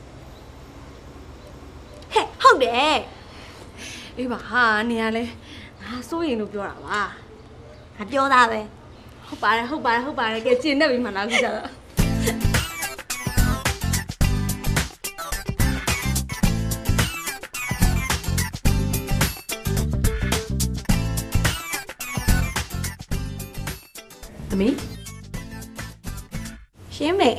ဟဲ့ဟုတ်တယ်အေးပါဟာနေရလဲငါစိုးရင်လို့ပြောတာပါငါပြောတာပဲဟုတ်ပါတယ်ဟုတ်ပါတယ်ဟုတ်ပါတယ်ကဲကျင်နေပြီမှလားခုကျတော့သမီးရှင်မေ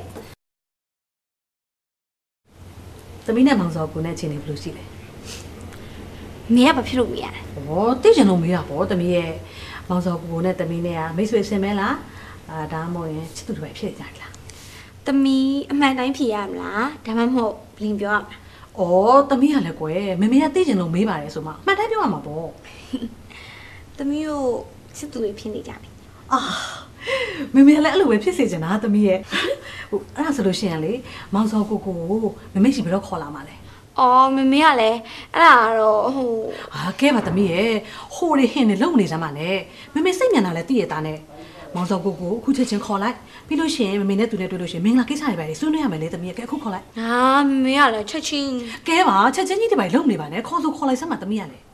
သမီးနဲ့မောင်စောကိုနဲ့ချင်းနေဘယ်လိုရှိလဲမင်းကဘာဖြစ်လို့မေးရလဲဟောသိချင်လို့မေးတာပေါ့သမီးရဲ့မောင်စောကိုနဲ့သမီးနဲ့ကမိတ်ဆွေဆင်မဲလားအာဒါမှမဟုတ်ရင်ချစ်သူတွေဖြစ်ကြလားသမီးအမှန်တိုင်းဖြေရမလားဒါမှမဟုတ်ဘလင်ပြောရမလားဩသမီးကလည်းကွယ်မမေကသိချင်လို့မေးပါတယ်ဆိုမှအမှန်တိုင်းပြောရမှာပေါ့သမီးတို့ချစ်သူတွေဖြစ်နေကြပြီအာမမေလည်းအဲ့လိုပဲဖြစ်စေချင်တာသမီးရဲ့ဟိုအဲ့ဒါဆိုလို့ရှိရင်လေမောင်စောကိုကိုမမေရှိဘယ်တော့ခေါ်လာမှာလဲအော်မမေကလည်းအဲ့ဒါကတော့ဟိုဟာကဲပါသမီးရဲ့ဟိုတွေဟင်းနေလုံနေစမ်းပါနဲ့မမေစိတ်ညံတာလည်းတည့်ရတာနဲ့မောင်စောကိုကိုအခုချက်ချင်းခေါ်လိုက်ပြီးလို့ရှိရင်မမေနဲ့သူနဲ့တွေ့လို့ရှိရင်မင်္ဂလာကိစ္စတွေပဲလေဆွေးနွေးရမယ်လေသမီးရဲ့ကဲအခုခေါ်လိုက်ဟာမမေကလည်းချက်ချင်းကဲပါချက်ချင်းကြီးတွေပဲလုံနေပါနဲ့ခေါ်ဆိုခေါ်လိုက်စမ်းပါသမီးကလည်း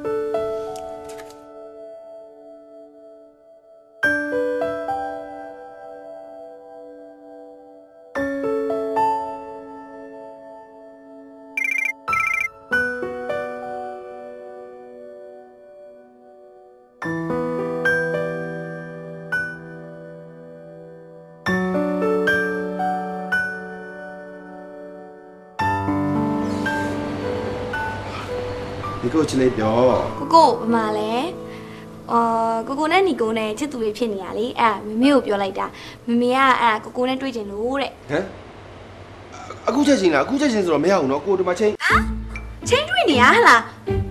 ဒီကိုချလေးပြောကိုကိုဘာမှလဲအာကိုကိုနဲ့ညီကိုနဲ့ချစ်သူတွေဖြစ်နေရလေအဲ့မမေကိုပြောလိုက်တာမမေကအဲ့ကိုကိုနဲ့တွေ့ချင်လို့တဲ့ဟမ်အခုချက်ချင်းလားအခုချက်ချင်းဆိုတော့မရဘူးနော်ကိုဒီမှာချင်းဟာချင်းတွေ့နေရဟလား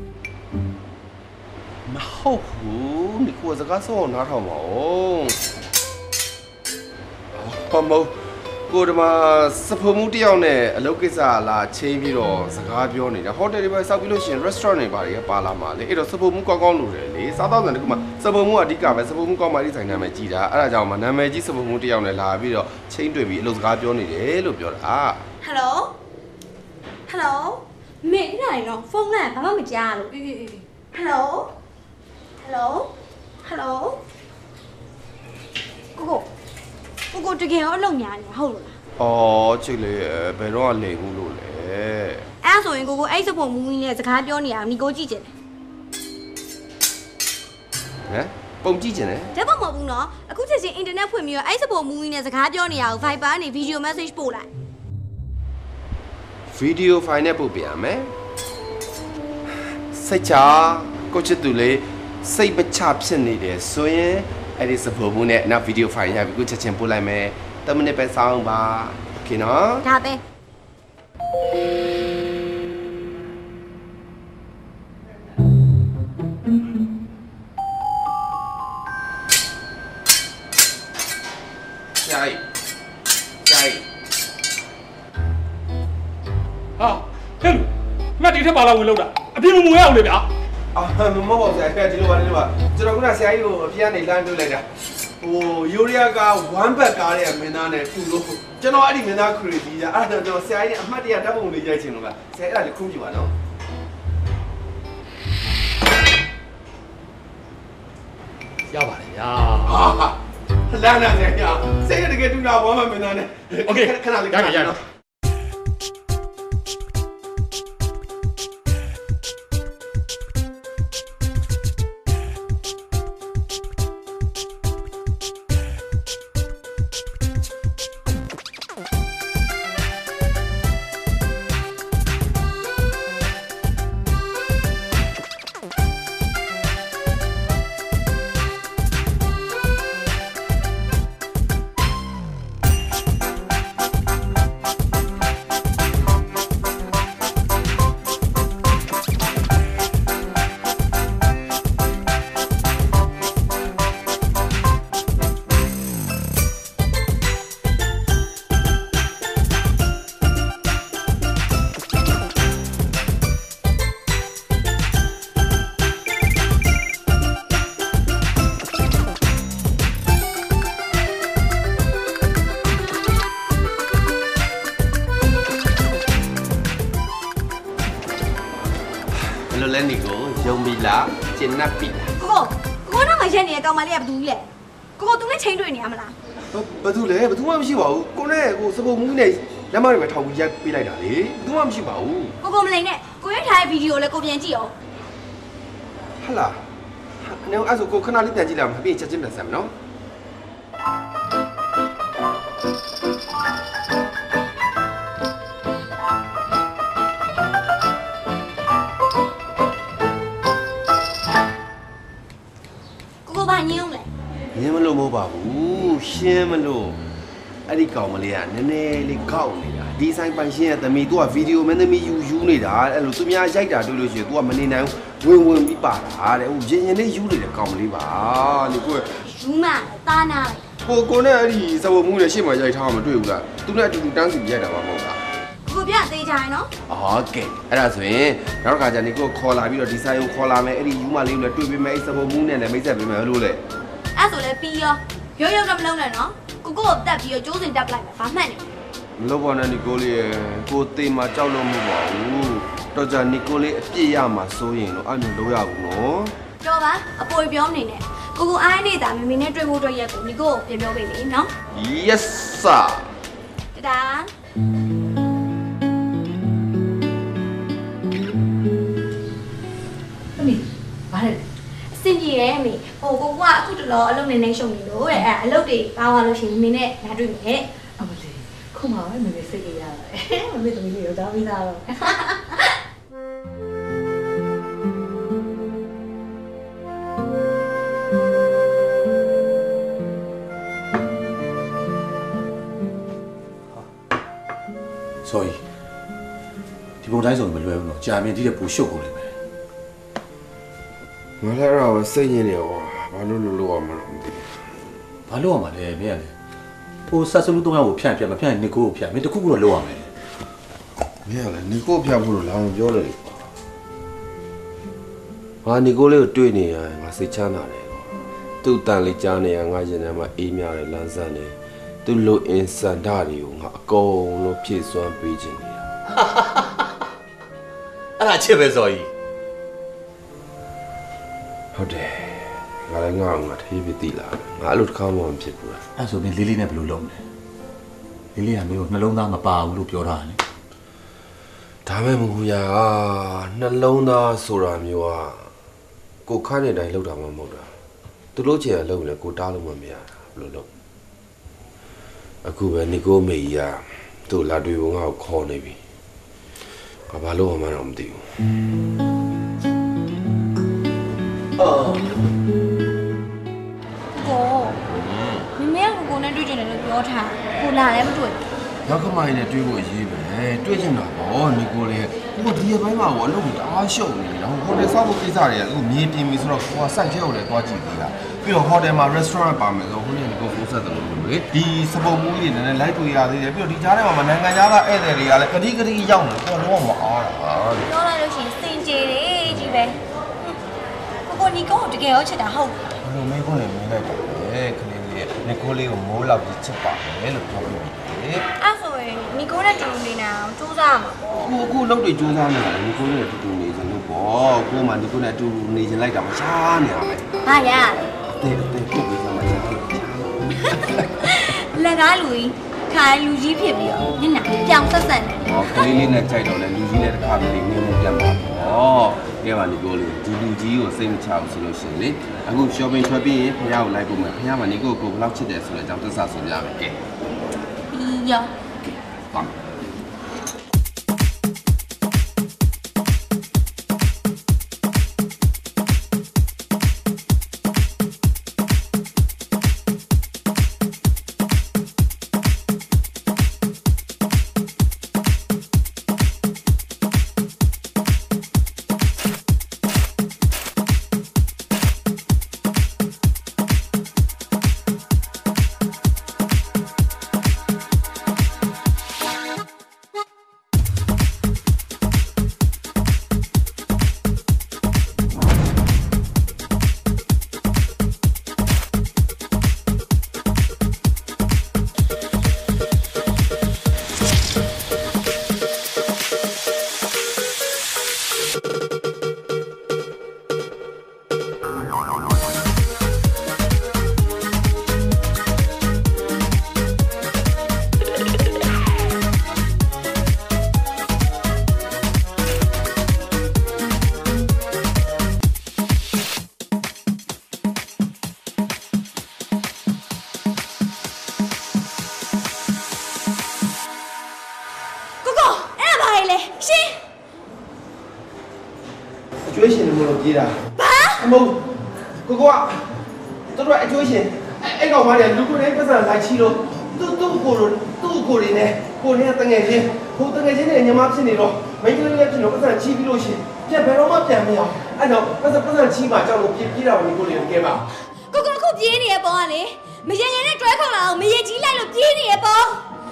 မဟုတ်ဘူးဒီကိုစကားဆောနားထောင်ပါဦးဘာမို့ကိုဒီမှာစဖုံမှုတယောက်နဲ့အလုပ်ကိစ္စလာချင်းပြီးတော့စကားပြောနေတာဟိုတယ်တွေပဲစောက်ပြီးလို့ရှိရင် restaurant တွေပါတွေပါလာမှာလေအဲ့တော့စဖုံမှုကောင်းကောင်းလုပ်တယ်လေစားတော့တယ်ဒီကမှာစဖုံမှုအဓိကပဲစဖုံမှုကောင်းမှဒီဆိုင်နာမည်ကြည်တာအဲ့ဒါကြောင့်မှနာမည်ကြီးစဖုံမှုတယောက်နဲ့လာပြီးတော့ချင်းတွေ့ပြီးအလုပ်စကားပြောနေတယ်လို့ပြောတာဟယ်လိုဟယ်လိုမေးနေတော့ဖုန်းနဲ့ဘာမှမကြားလို့အေးအေးအေးဟယ်လိုဟယ်လိုဟယ်လိုကိုကိုကိုကိုတကယ်ရောအလုပ်များနေဟုတ်လို့လားအော်ချစ်လေးဘယ်တော့လိန်ဘူးလို့လဲအဲ့ဆိုရင်ကိုကိုအဲ့စပုံမူမီနဲ့စကားပြောနေရအောင်ညီကိုကြည့်ချင်တယ်ဟမ်ပုံကြည့်ချင်တယ်ဒါမှမဟုတ်ဘူးနော်အခုချက်ချင်းအင်တာနက်ဖွင့်ပြီးတော့အဲ့စပုံမူမီနဲ့စကားပြောနေရအောင် Viber နဲ့ video message ပို့လိုက် video file နဲ့ပို့ပြရမယ်စိတ်ချကိုချစ်သူလေးစိတ်မချဖြစ်နေတယ်ဆိုရင်အဲ့ဒီစပုံမူနဲ့နောက် video file ရပြီးကိုချက်ချင်းပို့လိုက်မယ်တမနစ်ပဲစောင်းပါโอเคနော်ဒါပဲကြိုက်ကြိုက်ဟာဟဲ့လူမတ်ဒီထက်ပါလာဝင်လို့တာအပြင်းမမူရအောင်လေဗျာအာမမဟုတ်ပါဘူးဆရာဒီလိုပါဒီလိုပါကျွန်တော်ကဆရာကြီးကိုအပြင်းကနေလှမ်းတွေ့လိုက်တာဟိုယူရီးယားကone back ကားတဲ့မင်းသားနဲ့တူလို့ကျွန်တော်အဲ့ဒီမင်းသား crazy อ่ะအဲ့ဒါကျွန်တော်ဆရာကြီးအမှတ်တရဓာတ်ပုံလေးရိုက်ချင်လို့ပါဆရာအဲ့ဒါလေးခွင့်ပြုပါနော်ရပါတယ်ဗျာဟာလာလာဆရာဆရာတကယ်တူတာဘောမမင်းသားနဲ့โอเคခဏလေးရရရကျင်နပ်ပြီကိုကိုတော့ငါရက်နေတဲ့ကောင်မလေးကဘသူကြီးလဲကိုကိုသူနဲ့ချိန်တွေ့နေရမလားဘသူလဲဘသူမှမရှိပါဘူးကိုနဲ့ကိုစပုံမူးနဲ့လက်မတွေပဲထောက်ပြီးရိုက်ပေးလိုက်တာလေဘသူမှမရှိပါဘူးကိုကိုမလိန်နဲ့ကိုရိုက်ထားတဲ့ဗီဒီယိုလည်းကိုပြန်ကြည့်အောင်ဟလာအနေအဲ့ဆိုကိုခဏလေးပြန်ကြည့်လိုက်အောင်ပြီးရင်ချက်ချင်းပြန်ဆက်မယ်နော်ကိုကိုဘာညင်းအောင်လဲညင်းမလို့မဟုတ်ပါဘူးရှင်းမလို့အဲ့ဒီကောင်မလေးကနည်းနည်းလေးကောက်နေတာဒီဆိုင်ပိုင်ရှင်းရဲ့သမီး तू ကဗီဒီယိုမင်းသမီးယူယူနေတာအဲ့လိုသူများရိုက်တာတွေ့လို့ရှိရင် तू ကမနေနိုင်ဘူးဝင်ဝင်ပြီးပါတာတဲ့ဟိုရင်ရင်လေးယူနေတဲ့ကောင်မလေးပါလေကိုယူမတားနာကိုကိုနဲ့အဲ့ဒီစပေါ်မှုနဲ့ရှေ့မှာရိုက်ထားမှမတွေ့ဘူးလားသူနဲ့အတူတူတန်းစီရိုက်တာမှမဟုတ်လားကိုပြသေးကြရင်နော်ဟုတ်ကဲ့အဲ့ဒါဆိုရင်နောက်တစ်ခါကျနေကိုခေါ်လာပြီးတော့ဒီဆိုင်ကိုခေါ်လာမယ်အဲ့ဒီယူမလေးကိုလည်းတွေ့ပေးမယ်အဲ့စပေါ်မှုနဲ့လည်းမိတ်ဆက်ပေးမယ်လို့လေအဲ့ဆိုလည်းပြီးရောရောရောတော့မလုံးနဲ့နော်ကိုကိုကိုတက်ပြီးတော့ကျိုးစင်တက်လိုက်မယ်ဘာမှတ်နေမလို့ပါနဲ့နီကိုလေးရဲ့ကိုသေးမှာကြောက်လို့မဟုတ်ပါဘူးတော့ကြနီကိုလေးအပြည့်ရမှာစိုးရင်တော့အဲ့လိုလုပ်ရဘူးနော်တော့ပါအပေါ်ပြောမနေနဲ့ကိုကိုအိုင်းနေတာမမေနဲ့တွေ့ဖို့အတွက်ရက်ကိုနီကိုကိုပြန်ပြောပေးလေနော် Yes sir တဒါအမေဘာလဲအဆင်ပြေရဲ့အမေဟိုကိုကအခုတလောအလုပ်နေနေရှုံနေလို့တဲ့အဲ့အလုပ်တွေပါသွားလို့ရှိရင်မမေနဲ့လာတွေ့မယ်အမလေးခုမှပဲမမေစိတ်ကြီးရပါတယ်မမေသမီးလေးရောဒါပြီးသားတော့所以ဒီပုံတိုင်းဆိုမလွယ်ဘူးနော်ကြာမြင့်ဒီတဲ့ပူရှုပ်ကုန်လိမ့်မယ်မလဲတော့စိတ်ညစ်နေရောဘာလို့လို့လို့ရမှာလဲဘာလို့ရမှာလဲမင်းကလေဟိုဆက်စလူသုံးယောက်ကိုဖြန့်ဖြန့်မဖြန့်နီကိုကိုဖြန့်မင်းတခုခုတော့လုပ်ရမယ်မင်းကလေနီကိုဖြန့်ဖို့လို့လာမပြောလေဟာနီကိုလေးကိုတွေ့နေရငါစိတ်ချမ်းသာတယ်သူ့တန်လေးကြားနေရငါရင်ထဲမှာအေးမြတယ်လမ်းဆန်းတယ်သူ့လိုအင်စန္ဒတွေကိုငါအကုန်လုံးဖြည့်စွမ်းပေးခြင်းနေတာအဲ့ဒါချစ်ပဲစော်ကြီးဟုတ်တယ်ငါလည်းငါ့ကိုငါထေးပြီးတိလာငါအဲ့လိုတစ်ခါမှမဖြစ်ဘူးလားအဲ့ဆိုရင်လေးလေးနဲ့ဘယ်လိုလုပ်မလဲလေးလေးကမင်းကိုနှလုံးသားမပါဘူးလို့ပြောတာလေဒါမဲ့မဟုတ်ရာနှလုံးသားဆိုတာမျိုးကကိုခန့်နေတိုင်းလောက်တာမှမဟုတ်တာသူတို့ချင်ရလောက်လဲကိုတားလို့မရတာဘယ်လိုလုပ်အခုပဲနီကိုမေကြီးကသူ့လာတွေ့ဖို့ငါ့ကိုခေါ်နေပြီဘာဘာလို့မှတော့မသိဘူးအော်ကိုမမေကကိုကိုနဲ့တွေ့ကြတယ်လို့ပြောထားကိုလာလည်းမတွေ့ရောက်ခမိုင်းနဲ့တွေ့ဖို့ရေးပဲတွေ့ချင်တာပေါ့နီကိုလေးကိုဒီရပိုင်းမှာကိုအလုပ်ကိုတအားရှုပ်နေတယ်ဟိုတယ်ဆောက်ဖို့ကိစ္စတွေကအခုမြေတင်ပြီဆိုတော့ကိုကစိုက်ထဲကိုလည်းသွားကြည့်သေးတာပြီးတော့ဟိုတယ်မှာ restaurant ပါမယ်ဆိုဟိုနေ့ကိုပို့ဆက်တယ်လို့လေဒီစပုံမူကြီးတွေနည်းနည်းလိုက်တွေ့ရသေးတယ်ပြီးတော့ဒီကြားထဲမှာနိုင်ငံသားကဧည့်သည်တွေကလည်းကတိကတိရောက်နေတော့လုံးဝမအားတာပြောလိုက်လို့ရှိရင်စင်ကြေတယ်ကြီးပဲကိုကိုနီကိုတကယ်ရောချစ်တာဟုတ်ဘယ်လိုမေးခွန်းလေးမေးလိုက်တာလဲခလေးလေးနီကိုလေးကိုမိုးလောက်ကြီးချစ်ပါမယ်လို့ပြောပြီးအဲ့ဆိုရင်နီကိုနဲ့တူတူနေနာအောင်စူးစမ်းရမှာပေါ့ကိုကိုလောက်တွေစူးစမ်းနေတာနီကိုနဲ့တူတူနေချင်လို့ပေါ့ကိုမှနီကိုနဲ့တူတူနေချင်လိုက်တာမချားနေရမယ်ဟာရတဲ့တဲ့ကိုပဲစမ်းမချားလက်ကားလူကြီးခိုင်လူကြီးဖြစ်ပြီးတော့ညနာပြောင်ဆက်ဆက်နေဟောကလေးလေးနဲ့ကြိုက်တော့လဲလူကြီးနဲ့တစ်ခါလေးနင်းနေပြန်ပါတော့ကဲပါနီကိုလေးဒီလူကြီးကိုစိတ်မချဘူးဆိုလို့ရှိရင်လေအခု shopping ထွက်ပြီးရင်ဖះကိုလိုက်ဖို့မယ်ဖះမှာနီကိုကိုဘယ်လောက်ချစ်တယ်ဆိုတဲ့အကြောင်းသစ္စာဆိုပြမယ်ကဲပြီးရောပါကျွေးရှင်လို့ပြေးတာဘာအမဟုတ်ကိုကိုကတို့တို့အကျိုးရှင်အဲ့ကောင်မလေးလူကိုယ်နဲ့ပတ်စံလိုက်ချီလို့သူ့သူ့ကိုယ်သူ့ကိုယ်ရင်းနဲ့ကိုယ်နဲ့တငယ်ချင်းဟိုတငယ်ချင်းနဲ့ညီမဖြစ်နေတော့မိန်းကလေးလည်းဖြစ်လို့ပတ်စံချီပြီးလို့ရှင်ပြန်ဘယ်တော့မှပြန်မရအောင်အဲ့တော့ပတ်စံပတ်စံချီမှကြောက်လို့ပြေးပြေးတာကိုကိုယ်လေးကဲပါကိုကိုအခုပြေးနေရပေါ့ကလေမရင်ရင်နဲ့တွဲခေါက်လာအောင်မရင်ကြီးလိုက်လို့ပြေးနေရပေါ့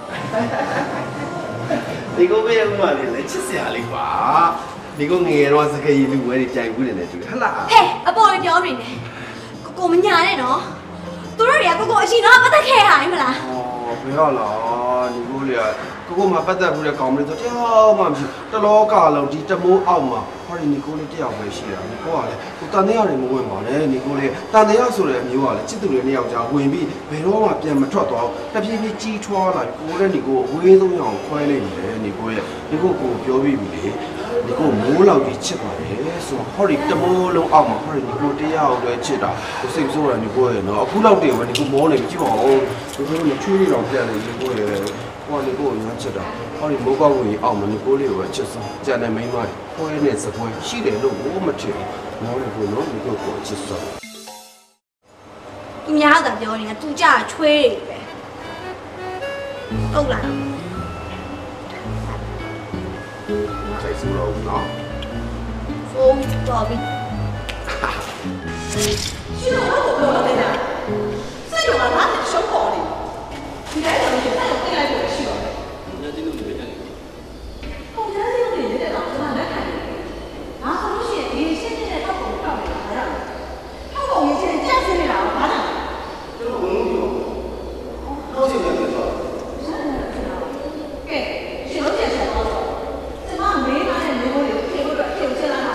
ဒီကိုပဲဦးမလေးလည်းချစ်စရာလေးကွာဒီကိုငယ်တော့စကရီလူဝဲတွေကြိုင်ဘူးတယ်နဲ့တူဟလားဟဲ့အပေါ်ပြောနေတယ်ကိုကိုမညာနဲ့နော်သူတို့တွေကကိုကိုအရှင်တော့ပတ်သက်ခဲ့ရမလားအော်ဘယ်တော့လားဒီကိုလေကိုကိုမှပတ်သက်ဘူးတဲ့ကောင်မလေးဆိုတရားမှမရှိတလောကလုံးဒီတမိုးအောက်မှာဟောဒီနီကိုလေးတယောက်ပဲရှိတာကိုကလည်းကိုတန်တရားတွေမဝင်ပါနဲ့နီကိုလေးတန်တရားဆိုတဲ့အမျိုးကလည်းချစ်သူတွေနှစ်ယောက်ကြားဝင်ပြီးဘယ်တော့မှပြန်မထွက်သွားဘူးတဖြည်းဖြည်းကြီးထွားလာကိုလည်းနီကိုဝေးဆုံးအောင်ခွဲလိုက်နေတယ်နီကိုရဲ့နီကိုကိုပြောပြီးပြီလေဒီကိုမိုးလောက်ကြီးချစ်ပါတယ်ဆိုတော့ဟောဒီတမိုးလုံးအောက်မှာဟောဒီဒီကိုတရားအောင်လည်းချစ်တာကိုစိတ်ဆိုးတာဒီကိုရဲ့နော်အခုလောက်တည်းပဲဒီကိုမောနေကြည့်ပါဦးဒီကိုလည်းချွေးလေးတော့ပြန်နေဒီကိုရဲ့ဟောဒီကိုရမ်းချစ်တာဟောဒီမိုးကောက်ဝင်အောက်မှာဒီကိုလေးကိုပဲချစ်စမ်းကြံတဲ့မိန်းမတွေဟောရဲ့နဲ့စပွဲရှိတယ်လို့ဘိုးမထင်ဘူးမောနေကိုနော်ဒီကိုကိုချစ်စမ်းသူများကပြောနေတာသူကြချွေးတွေပဲဟုတ်လားใส่สูเราเนาะโฟมต่อပြီရှင်တော့ဘာလို့လဲစိတ်ရောငါ့ရှုံးပေါ်နေဒီတိုင်းတော့ဒီတိုင်းကိုတိလိုက်လို့ရှိတော့တယ်ညတိလို့ပဲကြတယ်ပုံစံလေးတွေလည်းတော့ကျွန်တော်လက်ခံတယ်ငါဆိုလို့ရှိရင်ဒီရှင်းနေတဲ့ထောက်ပုံတောက်နေတာဟာထောက်ပုံရေးချင်းကြက်စင်းနေတာဘာလဲကျွန်တော်ဘုံလို့ပြောတော့ရှင်လည်းပြောကဲရှင်တို့ပြန်ဆက်တော့ကျွန်မမေးထားတဲ့မျိုးတွေဖြေဖို့အတွက်ဖြေချက်လာတာ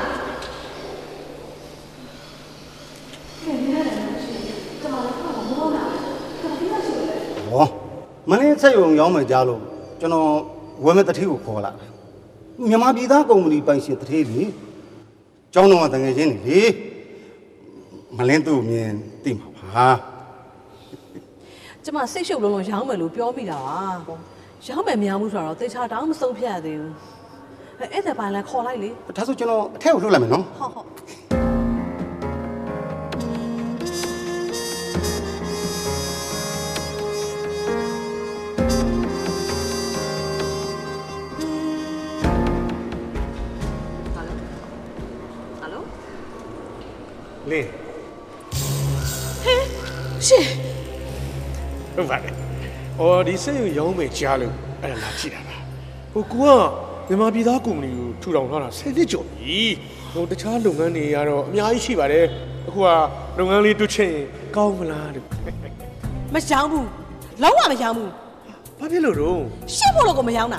ကဲဒီနေ့လည်းရှိကျွန်မလည်းတော့မဟုတ်လားကျွန်တော်ပြီးမှရှိတယ်ဟောမင်းဆက်ရုံရောင်းမယ်ကြားလို့ကျွန်တော်ဝယ်မဲ့တတိကိုခေါ်လာတယ်မြန်မာပြည်သားကုမ္ပဏီပိုင်ရှင်တတိလေကျောင်းတော်ကတငယ်ချင်းတွေလေမလင်းသူ့မြင်သိမှာပါကျမစိတ်ရှုပ်လုံးလုံးရောင်းမယ်လို့ပြောမိတာပါရောင်းမယ်မရဘူးဆိုတော့တေချာတောင်းမဆုံးဖြတ်သေးဘူးအဲ့ဒါပိုင်းလည်းခေါ်လိုက်လေဒါဆိုကျွန်တော်အထက်ကိုလှုပ်လိုက်မယ်နော်ဟုတ်ဟုတ်လင်းဟဲ့ရှင်ဟုတ်ပါတယ်။အော်ဒီစိတ်ကိုရောင်းမယ်ကြားလို့အဲ့ဒါလာကြည့်တာပါ။ဟိုကူကမြန်မာပြည်သားကုမ္ပဏီကိုထူထောင်ထားတာဆယ်နှစ်ကျော်ပြီ။ဟိုတခြားလုပ်ငန်းတွေကတော့အများကြီးရှိပါတယ်။အခုကလုပ်ငန်းလေးတွချင်ကောင်းမလားလို့မရောင်းဘူးလုံးဝမရောင်းဘူး။ဘာဖြစ်လို့တော့ရှက်ဖို့လို့ကိုမရောင်းတာ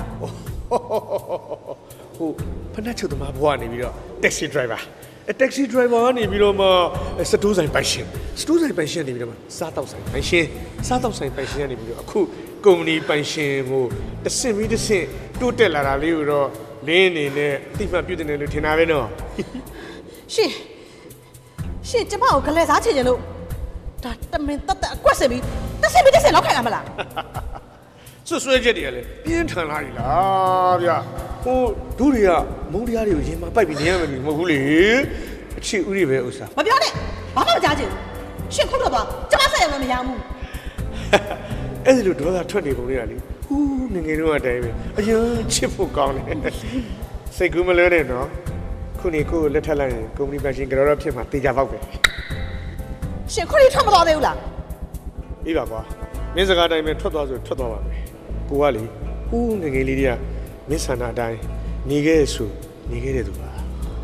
ဟိုဖနက်ချုပ်သမားဘွားနေပြီးတော့ taxi driverအ taxi driver ကနေပြီးတော့မှစတိုးဆိုင်ပိုင်ရှင်စတိုးဆိုင်ပိုင်ရှင်နေပြီးတော့မှစားတောက်ဆိုင်ပိုင်ရှင်စားတောက်ဆိုင်ပိုင်ရှင်ကနေပြီးတော့အခုကုမ္ပဏီပိုင်ရှင်ကိုတဆင့်ပြီးတဆင့်တိုးတက်လာတာလေးကိုတော့လင်းအနေနဲ့အသိမှတ်ပြုတယ်လို့ထင်တာပဲနော်ရှင်ရှင်ကျမကိုဂလဲစားချင်တယ်လို့ဒါတမင်တက်တက်အကွက်စင်ပြီးတဆင့်ပြီးတဆင့်လောက်ခိုင်းလာမလားဆွဆွဲချက်တွေကလည်းပြင်းထန်လာပြီလားဗျဟိုဒုတွေကမုန်းတရားတွေကိုရင်မပိုက်ပြီးနေရမယ်မဟုတ်ဘူးလေအချစ်ဥတွေပဲဥစ္စာမပြောနဲ့ဘာမှမကြားချင်ဘူးရှင်ခုတော့ပါကျမဆက်ရမမရဘူးအဲ့ဒီလိုဒေါသထွက်နေပုံလေးကလေဟူးငငယ်တော့အတိုင်းပဲအရင်ချစ်ဖို့ကောင်းတယ်စိတ်ကူးမလွဲနဲ့နော်ခုနေကိုလက်ထပ်လိုက်ရင်ကုမ္ပဏီပိုင်ရှင်ကြော်တော့ဖြစ်မှာတေချာပေါက်ပဲရှင်ခုနေထွက်မသွားသေးဘူးလားအေးပါကွာမင်းစကားတိုင်းပဲထွက်သွားဆိုထွက်သွားပါမယ်ကိုကလေဟူးငငယ်လေးတွေကမင်းဆန္ဒအတိုင်းနေခဲ့ဆိုနေခဲ့တဲ့သူပါ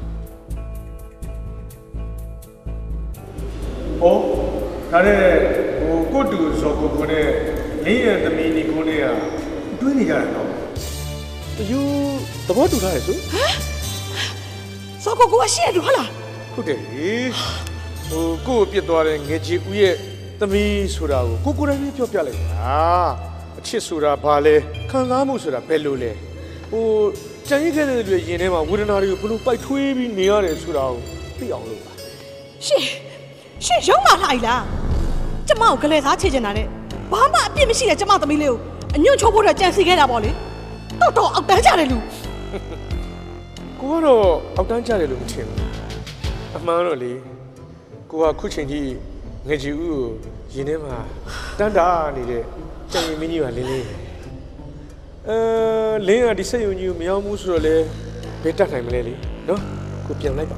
ဟောဒါနဲ့ဟိုကိုတူဇော်ကိုကိုနဲ့လင်းရံသမီးနီကိုနဲ့ကတွဲနေကြတာနော်ယူသဘောတူထားရဆိုဟမ်ဇော်ကိုကိုအရှိရတူဟုတ်လားဟုတ်တယ်လေဟိုကိုကိုပြစ်သွားတဲ့ငယ်ကြီးဦးရဲ့သမီးဆိုတာကိုကိုကိုတိုင်းပြောပြလိုက်တာအချစ်ဆိုတာဘာလဲခံစားမှုဆိုတာဘယ်လိုလဲဟိုကြံရည်ခဲ့တဲ့တွေရင်ထဲမှာဝေဒနာတွေကိုဘလို့ပိုက်ထွေးပြီးနေရတယ်ဆိုတာကိုသိအောင်လုပ်ပါရှင်ရှင်ရုံးမာလိုက်လားကျမကိုဂလဲစားချေချင်တာနဲ့ဘာမှအပြစ်မရှိတဲ့ကျမသမီးလေးကိုအညွန့်ချိုးဖို့တော့ကြံစီခဲ့တာပေါ့လေတော့တော့အောက်တန်းကြတယ်လူကိုကတော့အောက်တန်းကြတယ်လို့မထင်ဘူးအမှန်တော့လေကိုကခုချိန်ကြီးမငါကြီးဦးရင်ထဲမှာတန်းတာနေတဲ့ကြံရင်မင်းကြီးကလင်းလေးအဲလင်းကဒီစက်ယုံကြီးကိုမရောက်ဘူးဆိုတော့လေဘယ်တက်နိုင်မလဲလေနော်ကိုပြန်လိုက်ပါ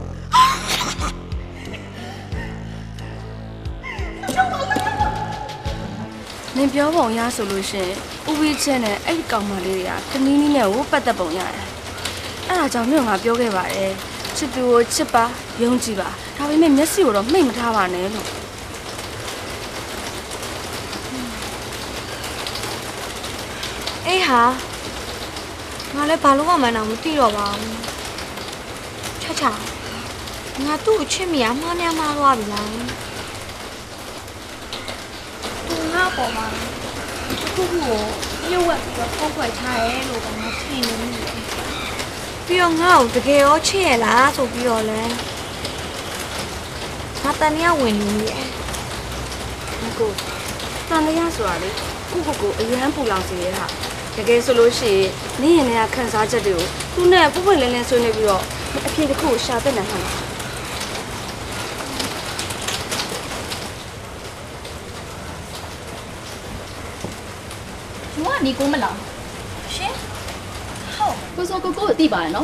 နင်ပြောပုံရဆိုလို့ရှင်ဦးဝီချက်နဲ့အဲ့ဒီကောင်မလေးတွေကတနည်းနည်းနဲ့ဝတ်ပတ်သက်ပုံရတယ်အဲ့ဒါကြောင့်မြို့ငါပြောခဲ့ပါတယ်ချစ်သူကိုချစ်ပါယုံကြည်ပါဒါပေမဲ့မျက်စိကိုတော့မှိတ်မထားပါနဲ့လို့အေးဟာငါလည်းဘာလို့မှမနာမသိတော့ပါဘူးချာချာငါသူ့ကိုချစ်မိရမှားများမှားသွားပြီလားသူငါပေါ်မှာခုခုကိုပြုတ်ဝက်ပြီးတော့ပေါက်ခွက်ထားရဲလို့ကငါထင်နေမိတယ်ပြီးတော့ငါ့ကိုတကယ်ရောချစ်ရလားဆိုပြီးတော့လဲငါတန်ရဝင်နေရဲ့ကိုတန်ရဆိုတာလေခုခုကိုအရန်ပူလောင်စေရတာတကယ်ဆိုလို့ရှိရင်နင်းရင်လည်းခန်းစားချက်တွေကိုသူ့နဲ့ပွပွလင်းလင်းဆွေးနေပြီးတော့အဖြေတစ်ခုကိုရှာတတ်နိုင်မှာ我你过没了？是。好。我说哥哥地板喏。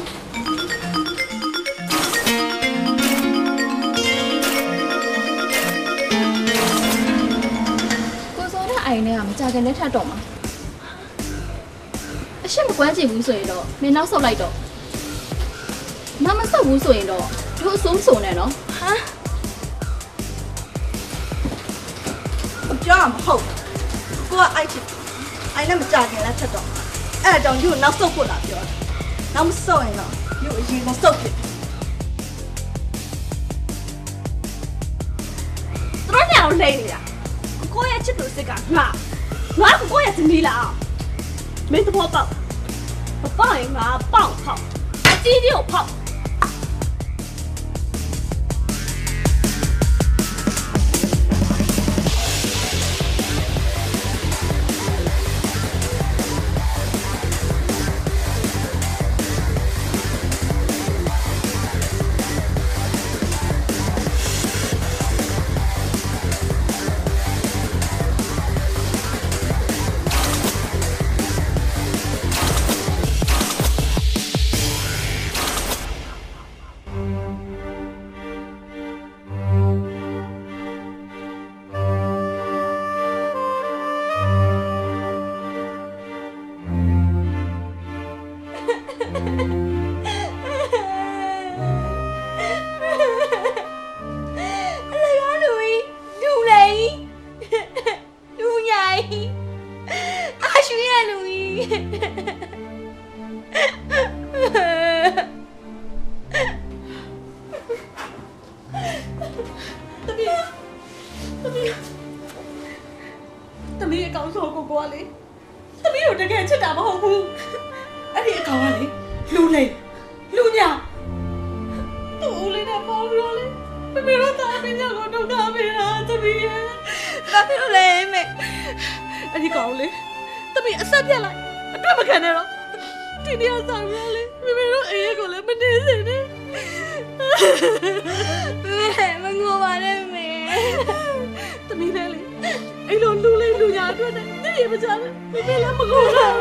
我说那爱呢，唔加嘅你睇到嘛？အရှက်မကွမ်းချင်ဘူးဆိုရင်တော့မင်းနောက်ဆုတ်လိုက်တော့နောက်မဆုတ်ဘူးဆိုရင်တော့တို့အဆုံးစုံနေနော်ဟာကြောက်မဟုတ်ကိုကအိုက်ချစ်အိုင်နဲ့မကြခင်လဲချက်တော့အဲ့ဒါကြောင့်ယူနောက်ဆုတ်ဖို့လာပြောတယ်နောက်မဆုတ်ရင်တော့ယူအရင်ကဆုတ်ဖြစ်သူတို့ညောင်လိမ့်နေတာကိုရဲ့ချစ်သူစစ်ကငါငါကိုရဲ့သမီးလားမင်းတော့ပေါ့မပေါ့ရင်ငါပေါက်ဖောက်အကြီးကြီးကိုဖောက်သမီးအကောင်ဆိုကိုကိုကလေသမီးတို့တကယ်ချစ်တာမဟုတ်ဘူးအဲ့ဒီအကောင်ကလေလူလိမ်လူညာသူ့ဦးလေးနဲ့ပေါင်းလို့လေမမေတို့တာမင်းညကိုဒုက္ခပေးတာသမီးရဲ့ဒါပြောလေမေအဲ့ဒီကောင်လေသမီးအဆက်ပြက်လိုက်အတွက်မခံနဲ့တော့ဒီနေ့ဆောင်ရလေမမေတို့အေးကိုလည်းမနေစေနဲ့မငိုပါနဲ့မေသမီးလည်းလေအဲ့လိုလူလေးလူညာအတွက်နဲ့တည်းမကြဘူးမမေလည်းမငိုတာ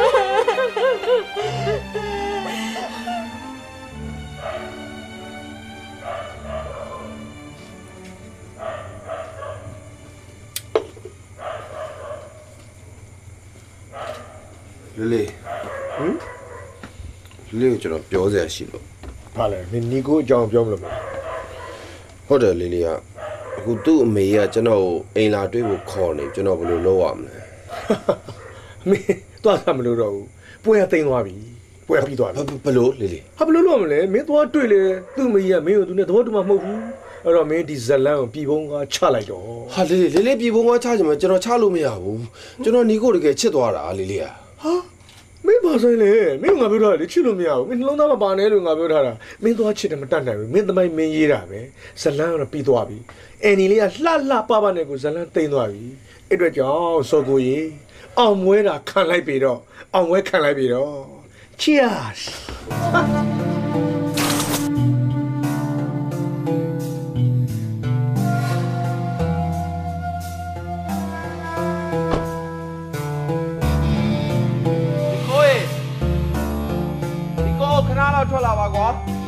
လေးလေးဟမ်လေးကိုကျွန်တော်ပြောစရာရှိလို့ဘာလဲမင်းနီကိုအကြောင်းပြောမလို့ဟုတ်တယ်လေးလေးကအခုသူ့အမေကကျွန်တော်ကိုအိမ်လာတွေ့ဖို့ခေါ်နေကျွန်တော်ဘယ်လိုလုပ်ရမလဲမင်းသွားစားမလို့တော့ဘူးပွဲရသိမ်းသွားပြီပွဲရပြီးသွားပြီဘယ်လိုလေးလေးဟာဘယ်လိုလုပ်ရမလဲမင်းသွားတွေ့လေသူ့အမေကမင်းကိုသူနဲ့သဘောတူမှမဟုတ်ဘူးအဲ့တော့မင်းဒီဇလန်ကိုပြည်ပုံးကချလိုက်တော့ဟာလေးလေးလေးလေးပြည်ပုံးကချကြမှာကျွန်တော်ချလို့မရဘူးကျွန်တော်နီကိုတကယ်ချစ်သွားတာလေးလေးကဟာမင်းဘာဆိုင်လဲမင်းငါပြောတာလေချစ်လို့မရဘူးမင်းနှလုံးသားမပါနဲ့လို့ငါပြောထားတာမင်းသွားချစ်တယ်မတတ်နိုင်ဘူးမင်းသမိုင်းမင်းရေးတာပဲဇလန်ကတော့ပြီးသွားပြီအန်နီလေးကလှလှပပနဲ့ကိုဇလန်တိမ်သွားပြီအဲ့အတွက်ကြောင့်စောကိုကြီးအောင်မွဲတာခံလိုက်ပြီတော့အောင်မွဲခံလိုက်ပြီတော့ Cheers ထွက်လာပါကွာ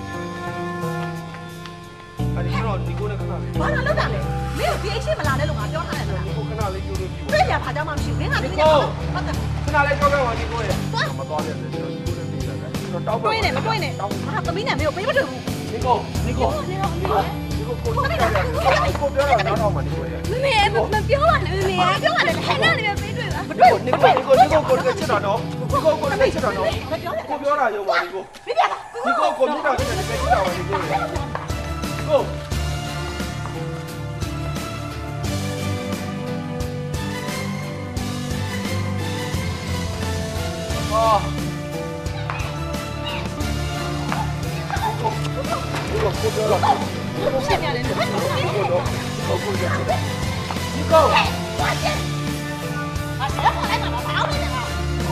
အဲ့ဒီတော့ဒီကိုနဲ့ခဏလေးဘာလာလောက်တာလဲမင်းကိုဒီအချင်းမလာနဲ့လို့ငါပြောထားတယ်လားကိုခဏလေးကြိုးလို့ပြီတွေ့ရပါကြောင်းမှမရှိဘူးမင်းကလည်းဟုတ်တယ်ခဏလေးကြောက်ခဲ့ပါဒီကိုရဲ့မသွားတယ်ကျွန်တော်ဒီကိုနဲ့ပြေးတယ်ကျွန်တော်တောက်ပါတွေ့နေမတွေ့နဲ့ဟာသမီးနဲ့မင်းကိုပေးမတွေ့ဘူးဒီကိုဒီကိုဒီကိုဒီကိုကိုပြောတာကိုပြောတာတော့တော့မှဒီကိုရဲ့မမေမပြောပါနဲ့မမေပြောပါနဲ့ဟဲ့နာနေပဲပေးတွေ့ပါမတွေ့ဒီကိုဒီကိုဒီကိုကိုချစ်တာတော့ဒီကိုကိုချစ်တာတော့ကိုပြောတာရုံပါဒီကိုမပြပါဒီကိုကိုမြစ်တာချစ်တယ်ချစ်တာပါဒီကိုရဲ့ကို啊！我我过标了， 下面的人， 过标，过过标，你够。 我先，把钱放在哪了？拿回来了。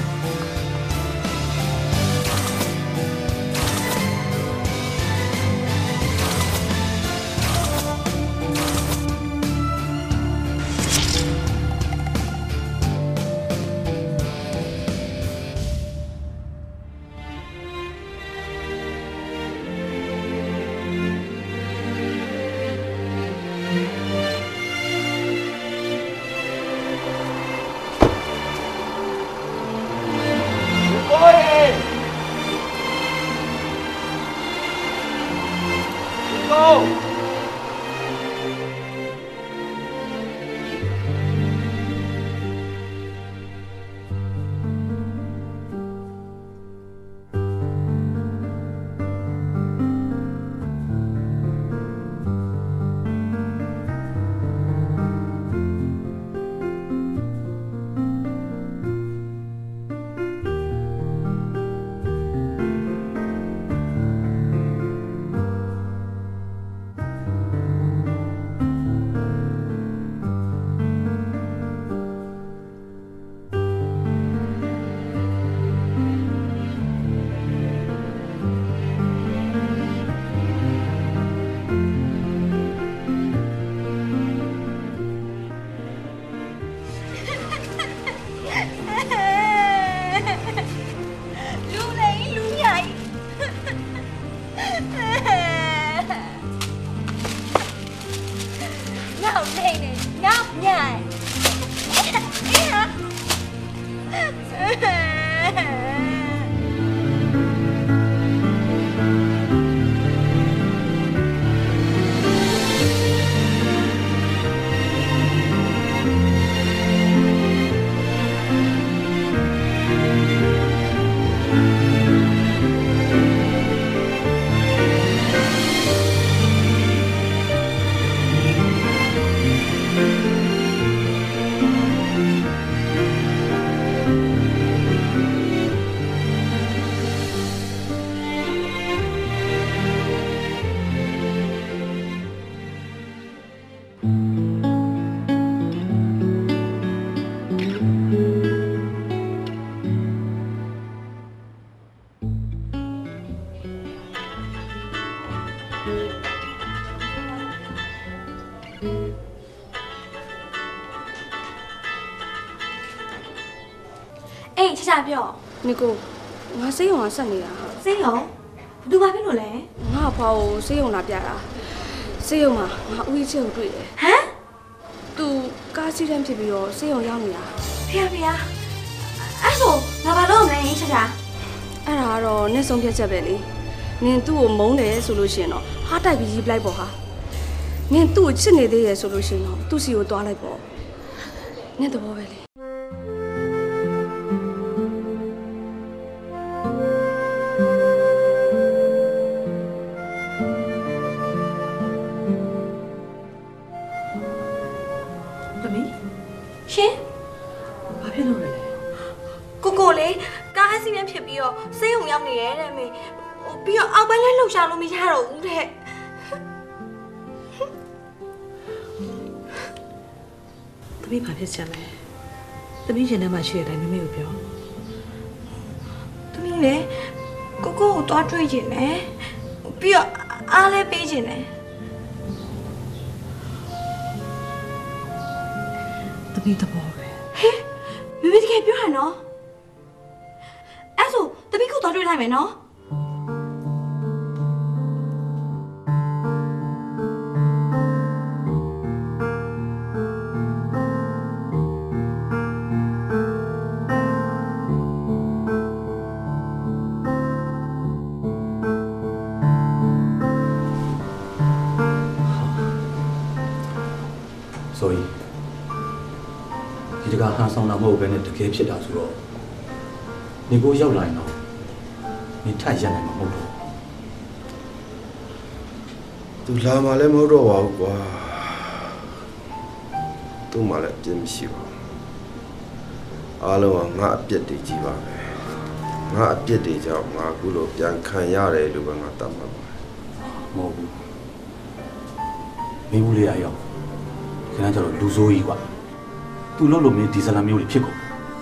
အေးချာချာပြောနီကိုငါစိတ်ရုံကဆက်နေတာစိတ်ရုံဘာလို့ဘာဖြစ်လို့လဲငါဖွားကိုစိတ်ရုံလာပြတာစိတ်ရုံမှာငါဦးကြီးချင်းကိုတွေ့တယ်ဟမ်သူကားစီးတန်းဖြစ်ပြီးတော့စိတ်ရုံရောက်နေတာဖေဖေအဲ့ဆိုငါဘာလို့မလဲချာချာအဲ့ဒါကတော့နင့်ဆုံးဖြတ်ချက်ပဲလေနင်သူ့ကိုမုန်းတယ်ဆိုလို့ရှိရင်တော့ဟားတိုက်ပြီးရေးပလိုက်ပေါ့ဟာနင်သူ့ကိုချစ်နေသေးရဲ့ဆိုလို့ရှိရင်တော့သူ့စီကိုသွားလိုက်ပေါ့နင့်သဘောပဲလေရှင်ဘာဖြစ်လို့လဲကိုကိုလေကားအစီးနဲ့ဖြစ်ပြီးတော့စိတ်ုံရောက်နေရဲတဲ့မေဟိုပြီးတော့အောက်ပိုင်းလဲလှုပ်ရှားလို့မရတော့ဘူးတဲ့သမီးဘာဖြစ်ချင်လဲသမီးရင်ထဲမှာရှိတဲ့အတိုင်းမမေကိုပြောသမီးလေကိုကိုကိုသွားတွေ့ခြင်းနဲ့ပြီးတော့အားလဲပေးခြင်းနဲ့သမီးတဘောပဲဟဲ့မမေတကယ်ပြောရနော်အဲ့ဆိုသမီးကိုသွားတွေ့လိုက်မယ်နော်ဒီကဟန်ဆောင်တာမဟုတ်ဘဲနဲ့တကယ်ဖြစ်တာဆိုတော့နေကိုရောက်လာရင်တော့နေထိုက်ရနိုင်မှာမဟုတ်တော့သူလာမှလည်းမဟုတ်တော့ပါဘူးကွာသူ့မှလည်းအပြစ်မရှိပါဘူးအားလုံးကငါအပြစ်တွေကြီးပါပဲငါအပြစ်တွေကြောင့်ငါအခုလိုပြန်ခံရတယ်လို့ပဲငါတတ်မှာပါမဟုတ်ဘူးမင်းဘူးလေးရအောင်ခင်ဗျားကျတော့လူဆိုးကြီးကွာသူ့လို့လို့မင်းဒီဇလာမျိုးတွေဖြစ်ကုန်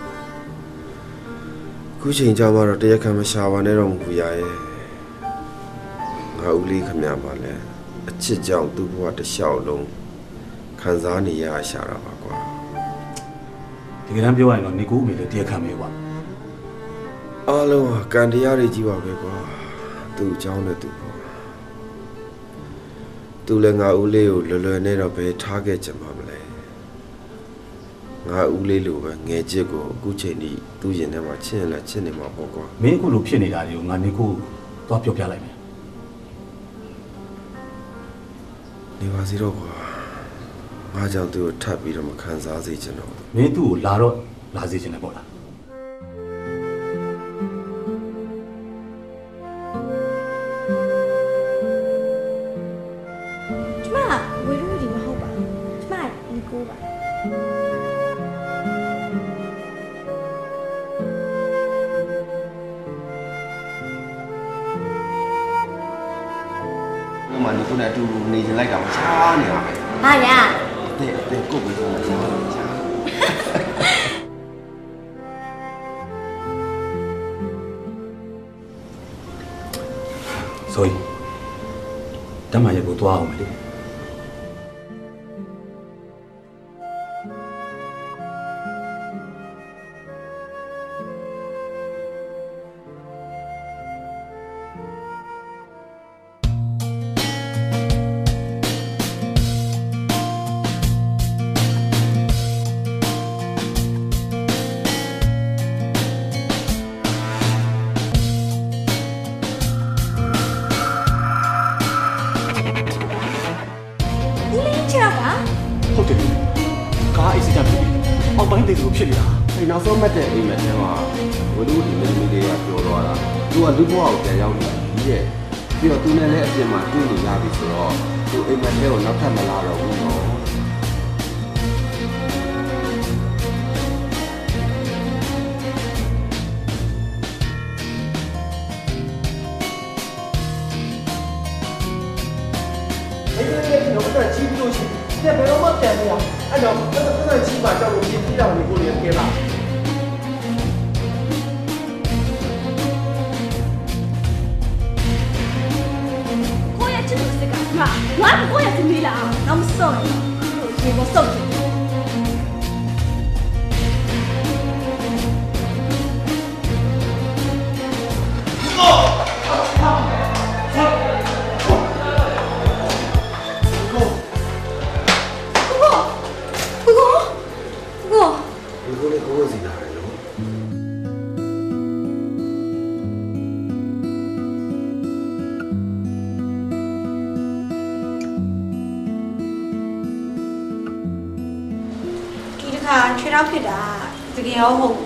ခုချိန်ကြမှာတော့တရားခံမရှာပါနဲ့တော့မကူရရဲ့ငါဦးလေးခမရပါလဲအချစ်ကြောင့်သူ့ဘဝတစ်လျှောက်လုံးခံစားနေရရှာတာပါကွာဒီကနေ့ပြောရရင်တော့နေကိုအမေလည်းတရားခံမေးကွာအားလုံးကကံတရားတွေကြီးပါပဲကွာသူ့အကြောင်းနဲ့သူ့ပေါ့သူလည်းငါဦးလေးကိုလွယ်လွယ်နဲ့တော့ဘယ်ထားခဲ့ကြမှာမလဲငါဦးလေးလိုပဲငယ်ချစ်ကိုအခုချိန်ထိသူ့ရင်ထဲမှာချစ်ရင်လည်းချစ်နေမှာပေါ့ကွာမင်းအခုလိုဖြစ်နေတာတွေကိုငါနေကိုသွားပြောပြလိုက်မယ်နေပါစီတော့ကွာငါကြောင့်သူ့ကိုထပ်ပြီးတော့မခံစားစေချင်တော့မင်းသူ့ကိုလာတော့လာစေချင်တယ်ပေါ့လားကျမဝေရုဒီမဟုတ်ပါဘူးကျမနီကိုပါမနီကိုနဲ့အတူနေချင်လိုက်တာမချားနေပါပဲဟာရတဲ့တဲ့ကိုပဲဆုံးမချားချားဆိုရင်တမရကိုသွားအောင်လေဖြစ်နေတာအဲနောက်ဆုံးမှတ်တဲ့အိမ်မက်ထဲမှာဝလူဒီမင်းလေးတွေကပြောတော့တာသူကလူဘဝကိုပြန်ရောက်နေပြီတဲ့ပြီးတော့သူနဲ့လည်းအပြင်မှာတွေ့နေရပြီဆိုတော့သူအိမ်မက်ထဲကိုနောက်ထပ်မလာတော့ဘူးနော်အဲ့ဒါလည်းတော့တက်ချီးပြီးလို့ရှိတယ်ဘယ်တော့မှတန်မရအဲ့တော့အဲ့ဒါချီးပါကြောက်လို့ပြင်းပြတောင်ကိုလည်းကဲပါကိုရချစ်စကားငါငါကိုရသမီးလားငါမစော့ဘူးဒီမစော့ဘူးခြေထောက်ဖြစ်တာတကယ်ရောဟုတ်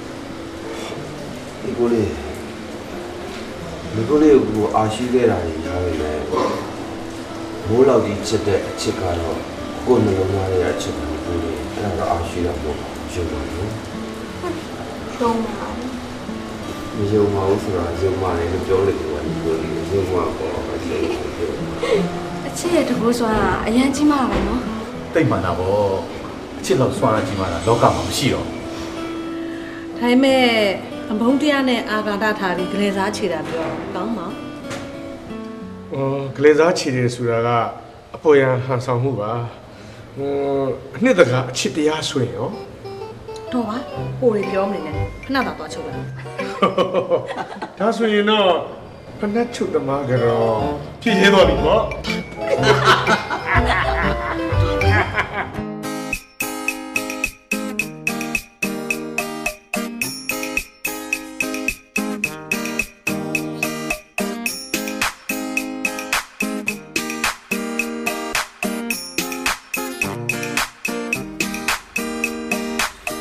ဒီကိုလေးဒီကိုလေးကိုအာရှိခဲ့တာကြီးရားပဲမိုးလောက်ကြီးချစ်တဲ့အချစ်ကတော့ကိုယ်နှလုံးသားရဲ့အချစ်ကိုကိုလေးအဲ့ဒါတော့အာရှိတာမဟုတ်ရုံပါဘူးရုံပါမရုံပါဘူးဆိုတာရုံပါလေလို့ပြောလိုက်တယ်ဒီကိုလေးရုံပါပေါ့အဲ့ဒီလိုပြောအချစ်ရဲ့တကူဆိုတာအရန်ကြီးမှာပဲနော်တိတ်မှန်တာပေါ့ချစ်လို့စွာရကြီးမှလာလောကမှာမရှိတော့ဒါပေမဲ့အဘုံတရားနဲ့အာဃာတထားပြီးဂလေစားခြေတာပြောကောင်းပါအော်ဂလေစားခြေတယ်ဆိုတာကအပေါ်ရန်ဟန်ဆောင်မှုပါဟိုအနှစ်တကာအချစ်တရားဆိုရင်ရောတော့ပါပိုတွေပြောမနေနဲ့ခဏသာသွားချုပ်လိုက်ဒါဆိုရင်တော့ဖနက်ချုပ်သမားကတော့ဖြည့်ရဲတော့ပြီပေါ့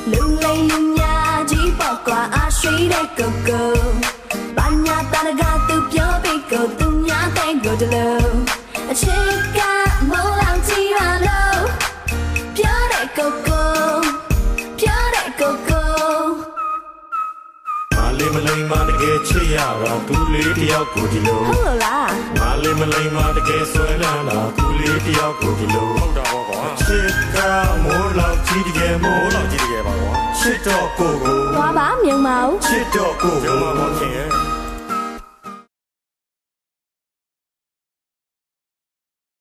lung lay lung nhà chỉ bỏ qua à suy để cầu cầu ban nhà ta đã gạt từ phía bên cầu từ nhà tay gỡ từ lâu chỉ cả mong làm chi mà lâu phía để cầu cầu phía để cầu cầu mà lên mà lên mà để cái chia ra tu lý thì áo cổ đi lâu không rồi là mà lên mà lên mà để cái xoay là là tu lý thì áo cổ đi lâu không đâu có chỉ cả mỗi lần chỉ đi cái mỗi lần chỉ đi cái bao chỉ cho cô cô hoa bám miệng máu chỉ cho cô cô mà bỏ tiền